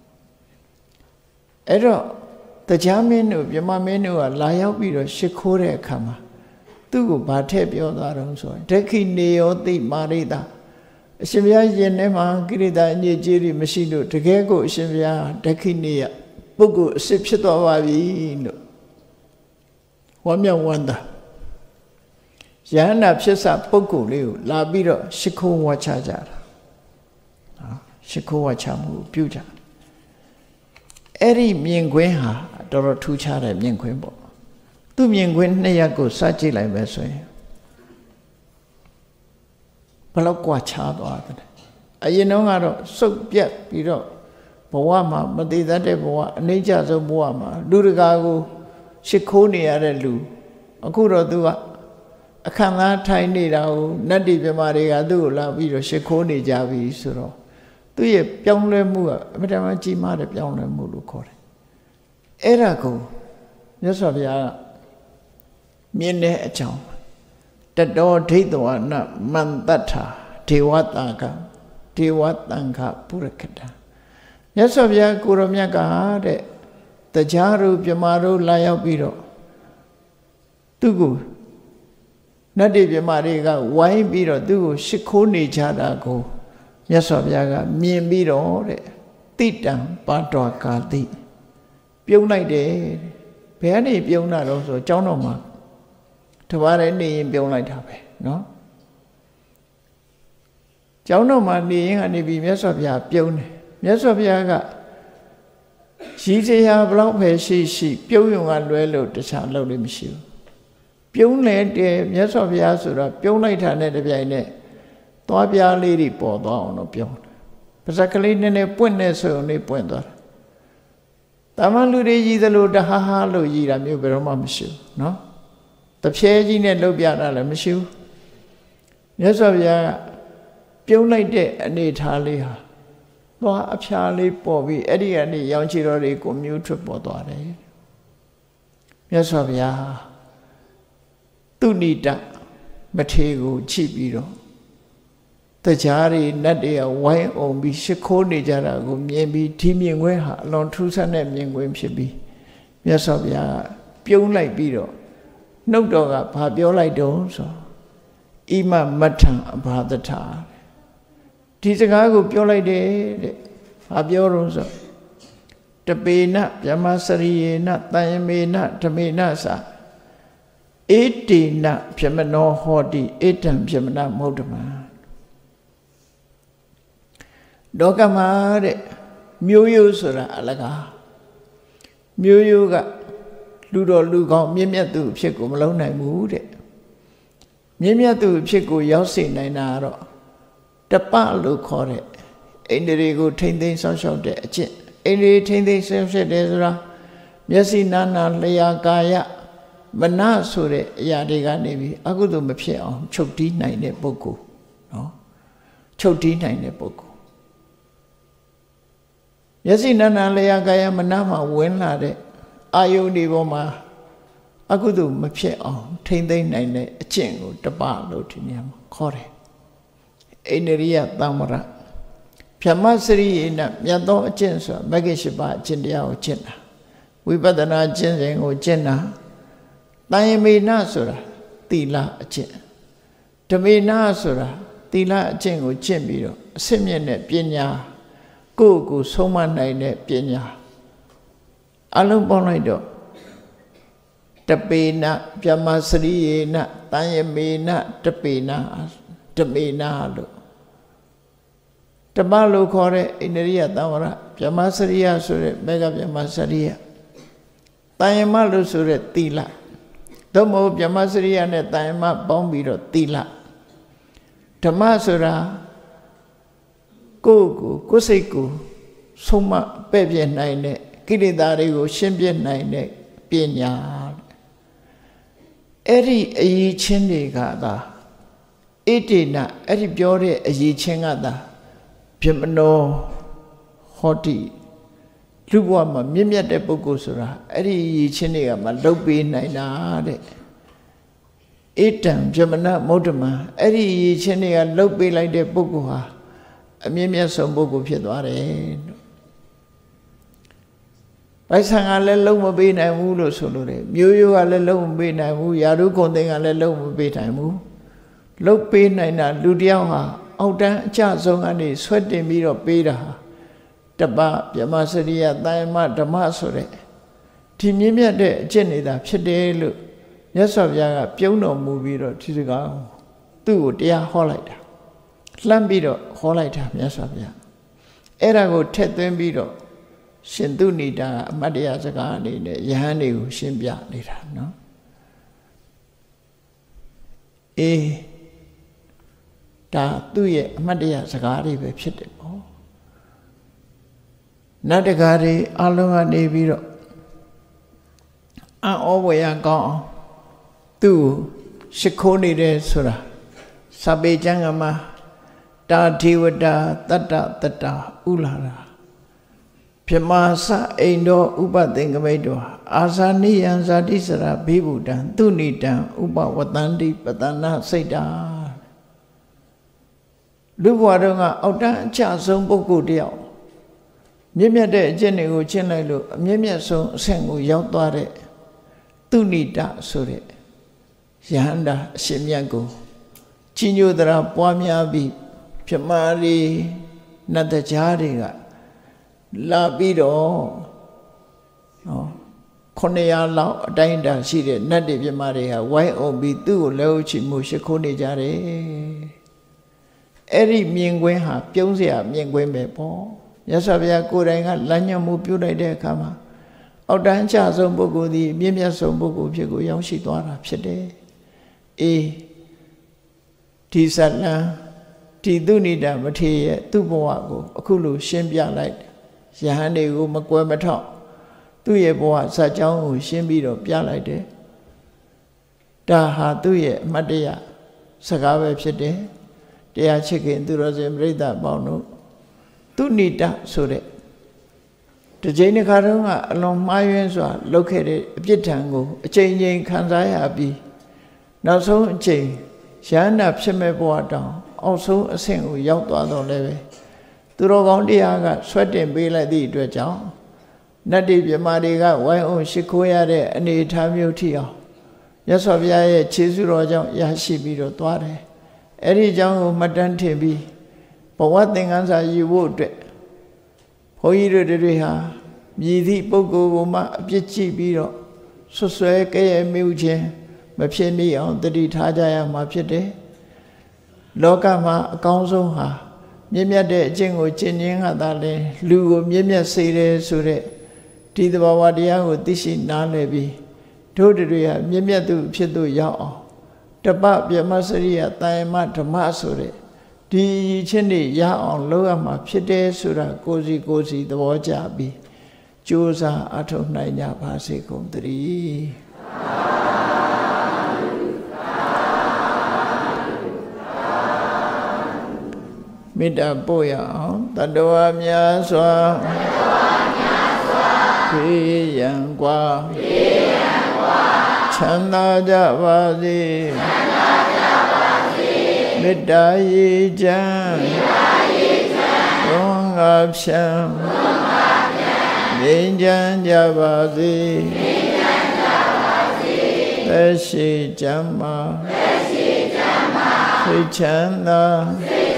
အဲ့တော့တရားမင်းတို့မြမမင်းတို့ကလာရောက်ပြီးတော့ရှ िख ိုးတဲ့အခါမှာသူ့ကိုဗာထည့်ပြောသွားတော့ဆိုဒက္ခိနေယောတိမာရိတာအရှင်ဘုရားယင်ထဲမှာကိရိတာအညစ်အကြေးတွေမရှိလို့တကယ်ကိုအရှင်ဘုရားဒက္ခိနေယပုဂ္ဂိုလ်အစစ်ဖြစ်သွားပါပြီလို့ဝမ်းမြောက်ဝမ်းသာယဟန္တာဖြစ်စပုဂ္ဂိုလ်လေးကိုလာပြီးတော့ရှ िख ိုးဝါချကြတာနော်ရှ िख ိုးဝါချမှုပြုကြအဲ့ဒီမြင်ကွင်းဟာတော်တော်ထူးခြားတဲ့မြင်ကွင်းပေါ့သူမြင်ကွင်းနှစ်ရပ်ကိုစကြည့်လိုက်ပဲဆိုရင်ဘလောက်กว่าခြားသွားတယ်အရင်တော့ကတော့စုပ်ပြတ်ပြီးတော့ဘဝမှာမတည်တတ်တဲ့ဘဝအနိစ္စဆုံးဘဝမှာလူတကာကိုရှ िख ိုးနေရတဲ့လူအခုတော့သူကအခမ်းသားထိုင်နေတာကိုနတ်တိပြမတွေကသူ့ကိုလာပြီးတော့ရှ िख ိုးနေကြပြီဆိုတော့သူ့ရဲ့ပြောင်းလဲမှုကအမှန်တမ်းကြီးမားတဲ့ပြောင်းလဲမှုလို့ခေါ်တယ်အဲ့ဒါကိုမြတ်စွာဘုရားမြင်တဲ့အကြောင်းတတောဒိဋ္ဌဝနမန္တထာဒေဝတာကဒေဝတံခပုရခတံမြတ်စွာဘုရားကိုရောမြတ်ကတဲ့တရားတို့ပြမာတို့လာရောက်ပြီးတော့သူ့ကိုနတ်တွေပြမာတွေကဝိုင်းပြီးတော့သူ့ကိုရှ िख ိုးနေကြတာကိုမြတ်စွာဘုရားကမြင်ပြီးတော့တဲ့တိတံပါတော်ကာတိပြုံးလိုက်တယ်ဘယ်ကနေပြုံးတာတော့ဆိုကျောင်းတော်မှာတပါးလည်းနေရင်ပြုံးလိုက်တာပဲเนาะကျောင်းတော်မှာနေရင်ကနေပြီးမြတ်စွာဘုရားပြုံးတယ်မြတ်စွာဘုရားကရည်စရာဘလောက်ပဲရှိရှိပြုံးယုံကလွဲလို့တခြားလုပ်လို့မရှိဘူးပြုံးလဲတယ်မြတ်စွာဘုရားဆိုတော့ပြုံးလိုက်တာနဲ့တပြိုင်နက်သွားပြားလေးတွေပေါ်သွားအောင်တော့ပြုံးတယ်ပါဇက်ကလေးနည်းနည်းပွင့်နေဆိုရင်လေးပွင့်သွားတယ်တာမန်လူတွေရည်သလိုတဟားဟားလို့ရည်တာမျိုးဘယ်တော့မှမရှိဘူးเนาะတဖြဲကြီးနဲ့လှုပ်ပြတာလည်းမရှိဘူးမြတ်စွာဘုရားကပြုံးလိုက်တဲ့အနေထားလေးဟာသွားအဖျားလေးပေါ်ပြီးအဲ့ဒီကနေရောင်ချီတော်တွေကိုမျိုးထွက်ပေါ်သွားတယ်မြတ်စွာဘုရားသူဏိတမထေကိုချိပြီးတော့တရားတွေနတ်တွေကဝိုင်းအောင်ပြီးရှ िख ိုးနေကြတာကိုမြင်ပြီးဒီမြင်ခွင့်ဟာအလွန်ထူးဆန်းတဲ့မြင်ခွင့်ဖြစ်ပြီးမြတ်စွာဘုရားပြုံးလိုက်ပြီးတော့နှုတ်တော်ကဘာပြောလိုက်တော့ဆိုဣမမထံအဘာတထာဒီစကားကိုပြောလိုက်တယ်တဲ့ဘာပြောတော့ဆိုတပေနဗြဟ္မစရိယေနတယမေနဓမေနသာဧတေနဗြဟ္မနောဟောတိဧတံဗြဟ္မဏမௌဒ္ဓမံလောကမှာတဲ့မျိုးရိုးဆိုတာအလကားမျိုးရိုးကလူတော်လူကောင်းမြင့်မြတ်သူအဖြစ်ကိုမလုံးနိုင်ဘူးတဲ့မြင့်မြတ်သူအဖြစ်ကိုရောက်စေနိုင်တာတော့တပလို့ခေါ်တဲ့အိန္ဒြေကိုထိမ့်သိမ်းဆောက်ရှောက်တဲ့အကျင့်အိန္ဒြေထိမ့်သိမ်းဆောက်ရှောက်တယ်ဆိုတာမျက်စိနာနာလျာကာယမနဆိုတဲ့အရာတွေကနေပြီးအကုသိုလ်မဖြစ်အောင်ချုပ်တီးနိုင်တဲ့ပုဂ္ဂိုလ်နော်ချုပ်တီးနိုင်တဲ့ပုဂ္ဂိုလ်မျက်စိနာနာလျာကာယမနမှာဝင်လာတဲ့အာယုန်ဒီပေါ်မှာအကုသိုလ်မဖြစ်အောင်ထိမ့်သိမ်းနိုင်တဲ့အကျင့်ကိုတပလို့ဒီနေရာမှာခေါ်တယ်အိန္ဒြိယသမ္မရဗြဟ္မစရိယေနမြတ်သောအကျင့်ဆိုမဂ္ဂင်၈ပါးအကျင့်တရားကိုကျင့်တာဝိပဿနာကျင့်စဉ်ကိုကျင့်တာတယမေနဆိုတာသီလအကျင့်ဓမေနဆိုတာသီလအကျင့်ကိုကျင့်ပြီးတော့အစစ်မြင့်တဲ့ပညာကိုယ့်ကိုယ်ဆုံးမနိုင်တဲ့ပညာအလုံးပေါင်းလိုက်တော့တပေနဗြဟ္မစရိယေနတယမေနတပေနဓမေနလို့တပလို့ခေါ်တဲ့အိန္ဒြိယသံဝရဗြဟ္မစရိယဆိုတဲ့မေဃဗြဟ္မစရိယတယမလို့ဆိုတဲ့သီလသို့မဟုတ်ဗြဟ္မစရိယနဲ့တယမပေါင်းပြီးတော့သီလဓမ္မဆိုတာကိုယ့်ကိုကိုယ်စိတ်ကိုဆုံးမပဲ့ပြည့်နိုင်တဲ့ကိလေသာတွေကိုရှင်းပြနိုင်တဲ့ပညာအဲ့ဒီအရေးချင်းတွေကသာဣတိနအဲ့ဒီပြောတဲ့အရေးချင်းကသာဗြဟ္မနောဟောတိလူဘဝမှာမြင့်မြတ်တဲ့ပုဂ္ဂိုလ်ဆိုတာအဲ့ဒီအရေးချင်းတွေကမှလှုပ်ပေးနိုင်တာတဲ့ဧတံဗြဟ္မဏမௌဒ္ဓမံအဲ့ဒီအရေးချင်းတွေကလှုပ်ပေးလိုက်တဲ့ပုဂ္ဂိုလ်ဟာအမြင့်မြတ်ဆုံးပုဂ္ဂိုလ်ဖြစ်သွားတယ်လို့ပိုက်ဆံကလည်းလုံးမပေးနိုင်ဘူးလို့ဆိုလို့တယ်မျိုးရိုးကလည်းလုံးမပေးနိုင်ဘူးယာရုခုံသိန်းကလည်းလုံးမပေးနိုင်ဘူးလှုပ်ပေးနိုင်တာလူတယောက်ဟာအောက်တန်းအကျဆုံးကနေဆွဲတင်ပြီးတော့ပေးတာဟာတပဗြဟ္မစရိယတယမဓမ္မဆိုတဲ့ဒီမြင့်မြတ်တဲ့အကျင့်နေတာဖြစ်တယ်လို့မြတ်စွာဘုရားကပြုံးတော်မူပြီးတော့ဒီစကားသူ့ကိုတရားဟောလိုက်တာလှမ်းပြီးတော့ဟောလိုက်တာမြတ်စွာဘုရားအဲ့ဒါကိုထက်သွင်းပြီးတော့ရှင်သူဏိတာအမတ်တရားစကားအနေနဲ့ယဟန်တွေကိုရှင်းပြနေတာနော်အေးဒါသူ့ရဲ့အမတ်တရားစကားတွေပဲဖြစ်တယ်ပေါ့နတ်တကားတွေအလုံးကနေပြီးတော့အံ့ဩဝေရကောင်းအောင်သူ့ကိုရှ िख ိုးနေတယ်ဆိုတာစာပေကျမ်းကမှာ တာဒေဝတာတတ္တတတ္တဥလာရာ Pimasa Indo Upa Tingamaido Asani and Zadisara Bibudan Tunitan Upa Watandi Patana Seda Luwadonga Oda Chasum Boku Dio Mimia de Jenny Uchenelu, Mimia so Sengu Yautare Tunita Sure Yanda Shimyago Chinudra Pamiabi Pimari Natachariga La Bido Koneya Lao Dainda Shire Nadi Pimaria Why Obi Tu Leochi Mushikone Jare Eri Mingweha Pionsia Mingwe Mepo Yasabia Kuranga Lanya Mupura de Kama Audancha Zombogo di Mimia Sombogo Piego Yamshitwara Pshede E Tisala Tidunida Matia Tuboago Akulu Shimbia Light Yahane Makwemato Tuye Boa Sajang Shimbido Pialite Daha Tuye Madia Sagawe Pshede Dea Chicken Durazim Reda Bono Tunita Sure The Jane Karunga along my Yenswa located Pitango, changing Kanzai Abi. Now so chain, Shana Psheme down, also a single Yauto leve. Turogondiaga, sweating be like the Dwajao. Nadi Yamadiga, why on Shikoya de any time you tea. Yasavia, Chizuro, Yashibido Tware. Eddie Jang Madan Tibi. But what thing answer you would? Hoido de Reha, Yidi Bogo, Pichi Biro, Sosue Kay Muge, Mapshemi on the Ditaja Mapshede, Lokama, Council Ha, Mimia de Jingo Chining Adale, Lugo Mimia Sere Sure, Tidawadia with Dishi Nalebi, Todia, Mimia to Pido Yao, Tabab Yamasaria, Taima Tomasure. Di Chindi Ya on Loa Ma Pite Sura Gozi Gozi the Wajabi Josa Ato Naya Pasi Kundri Mida Boya Tadoa Miaswa Piyangwa Chanda Javadi Midai Jan, Long Absham, Ninjan Javazi, Leshi Jama, Sichanda,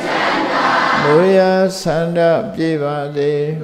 Muya Sanda Jivadi,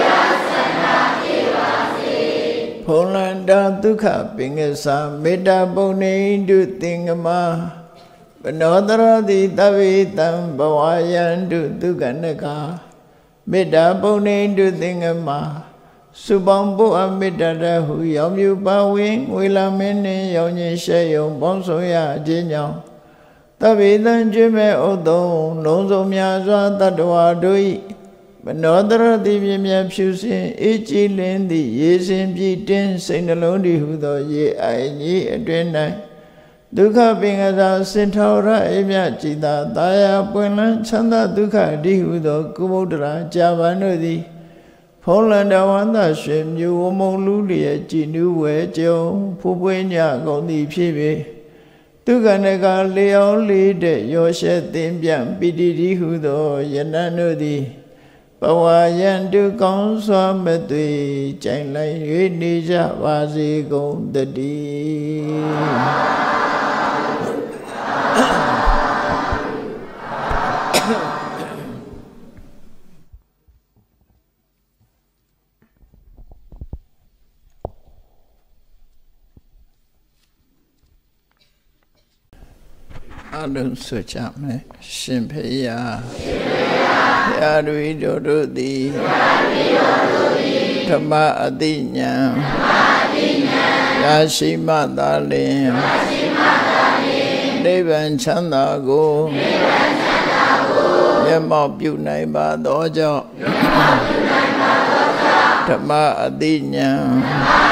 Polanda Duka Pingasa, Mida Boni Du Tingama. Another the Davitam Bawayan do Duganaka Mida Bone do Thingama Subambo Amidada who yum you bowing Willamini Yoni Shayo Bonsoya Jinyo Davidan Jime Odo Nozo Miaza Tadwa Dui Another the Vimia Pusin Ichi Lindi Yesim Jitin Saint Aloni who the ye I ye a drain Duka being as a Centaura, Emia Chita, Daya, Puelan, Chanda Duka, Dihudo, Kumodra, Javanudi, Poland, Awanda, Shim, you, Omolulia, Ginu, Joe, Pupuenya, Gondi, Pibi, Duka Nega, Leo, Lead, Yoshe, Timbian, Bidi, Hudo, Yananudi, Bawayan, Dukon, Swam, Betui, Chainline, Nija, Wazi, Go, the D. Adun Suchame, Shimpeya, Yadui Dodudi, Tama Adinya, Yashima Dalim, Devan Chandago, Yama Bunaiba Dojo, Tama Adinya,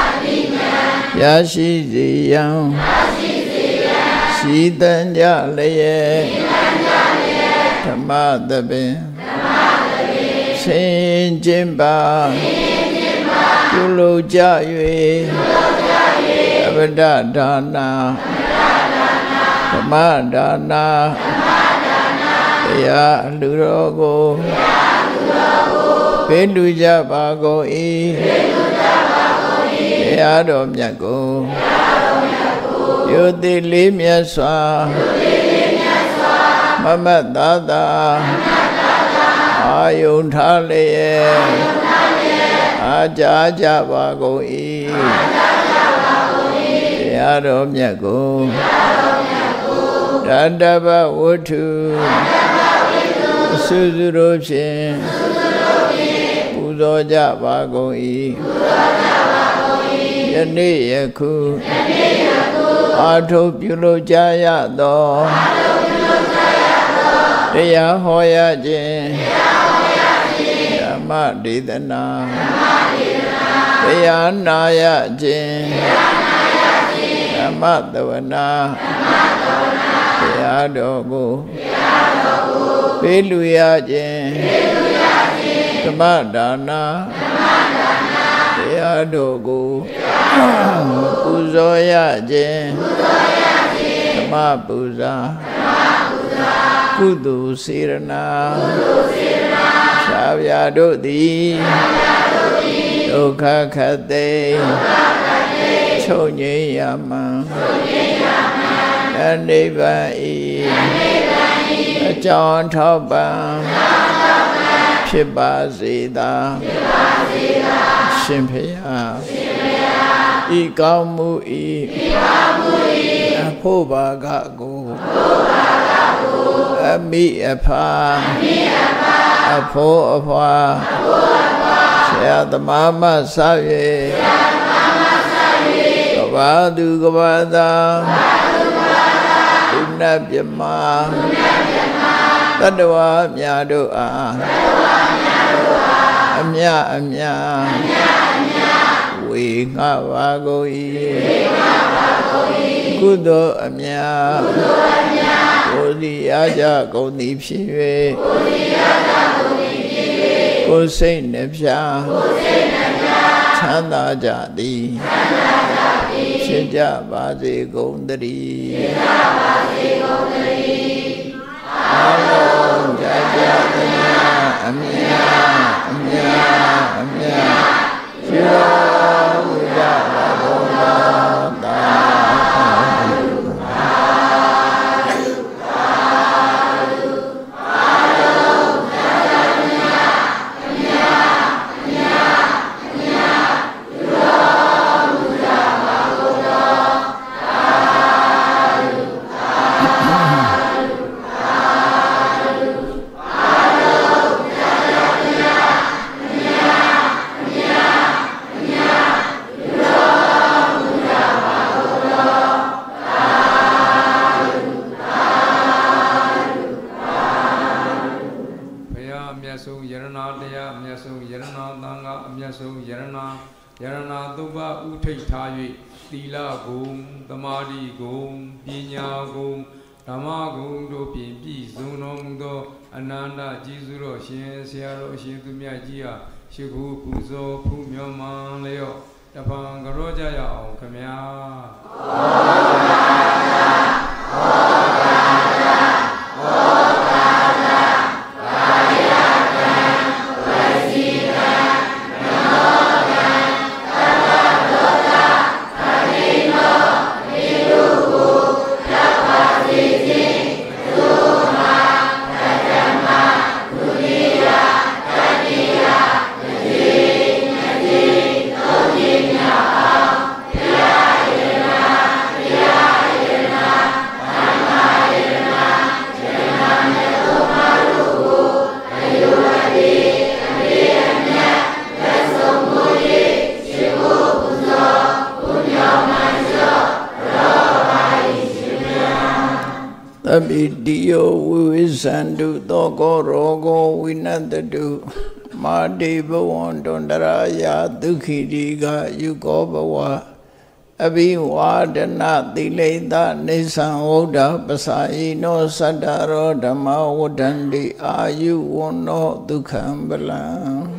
Yashi Ziyang. Sidan Jalaye Tamadabe Sin င်ကျင့်ပါပြုလုပ်ကြ၍အဘဒဒါနာဓမ္မဒါနာတရားအလှတော်ကိုပေးလူကြပါကုန်၏တရားတော်မြတ်ကိုယုတိလေးမြတ်စွာမမတ်သာသာအာယုန်ထားလျက်အာကြာကြပါကုန်၏တရားတော်မြတ်ကိုတတ္တဗဝတ္ထုသုစုတို့ဖြင့်ပူဇော်ကြပါကုန်၏ယနေ့ယခုအာထုပြုလုပ်ကြရသောတရားဟောရခြင်းဓမ္မဒေသနာတရားနာရခြင်းဓမ္မသဝနာတရားတော်ကိုပေးလူရခြင်းဓမ္မဒါနာတရားတော်ကိုပူဇော်ရခြင်းဓမ္မပူဇာကုသိုလ်စေရနာသာဗျာတို့သည်ဒုက္ခခတ်သိချုပ်ငြိမ်းရမှန်အနိဗ္ဗာန်ဤအကြောင်းထောက်ပံ့ဖြစ်ပါစေသာရှင်ဖေယဤကောင်းမှုဤအဖို့ဘာကကိုအမိအဖာအဖို့အဖွာဆရာသမားမဆ၍ကဘာသူကဘာသာဒုနတ်ပြမတတ္တဝါများတို့အားအမြအမြဝေငှပါကုန်၏ကုသိုလ်အမြကိုယ်စီအားကြကုန်သည်ဖြစ်၍ကိုယ်စိတ်နှပြချမ်းသာကြသည်ဖြစ်ကြပါစေကုန်သတည်းအလုံးကြကြသမျှအမြအမြအမြရှိတော်မူကြပါကုန်သောသာသီလဂုဏ်သမာဓိဂုဏ်ပညာဂုဏ်ဓမ္မဂုဏ်တို့ဖြင့်ပြည့်စုံတော်မူသောအနန္တကြီးစုတော်ရှင်ဆရာတော်အရှင်သူမြတ်ကြီးအားရှိခိုးပူဇော်ဖူးမြော်မှန်လျော့တပံကြောကြရအောင်ခမညာအဘိတိယောဝိဝိဇန္တုသောကောရောဂောဝိနတတုမာတိဘဝံတွန္တရာယဒုက္ခိတိကယုကောဘဝအဘိဝါဒနာတိလိတနေသံဝုဒ္ဓပစာယိနောသတ္တရောဓမ္မဝဋ္ဌန္တိအာယုဝန္နောဒုက္ခံပလံ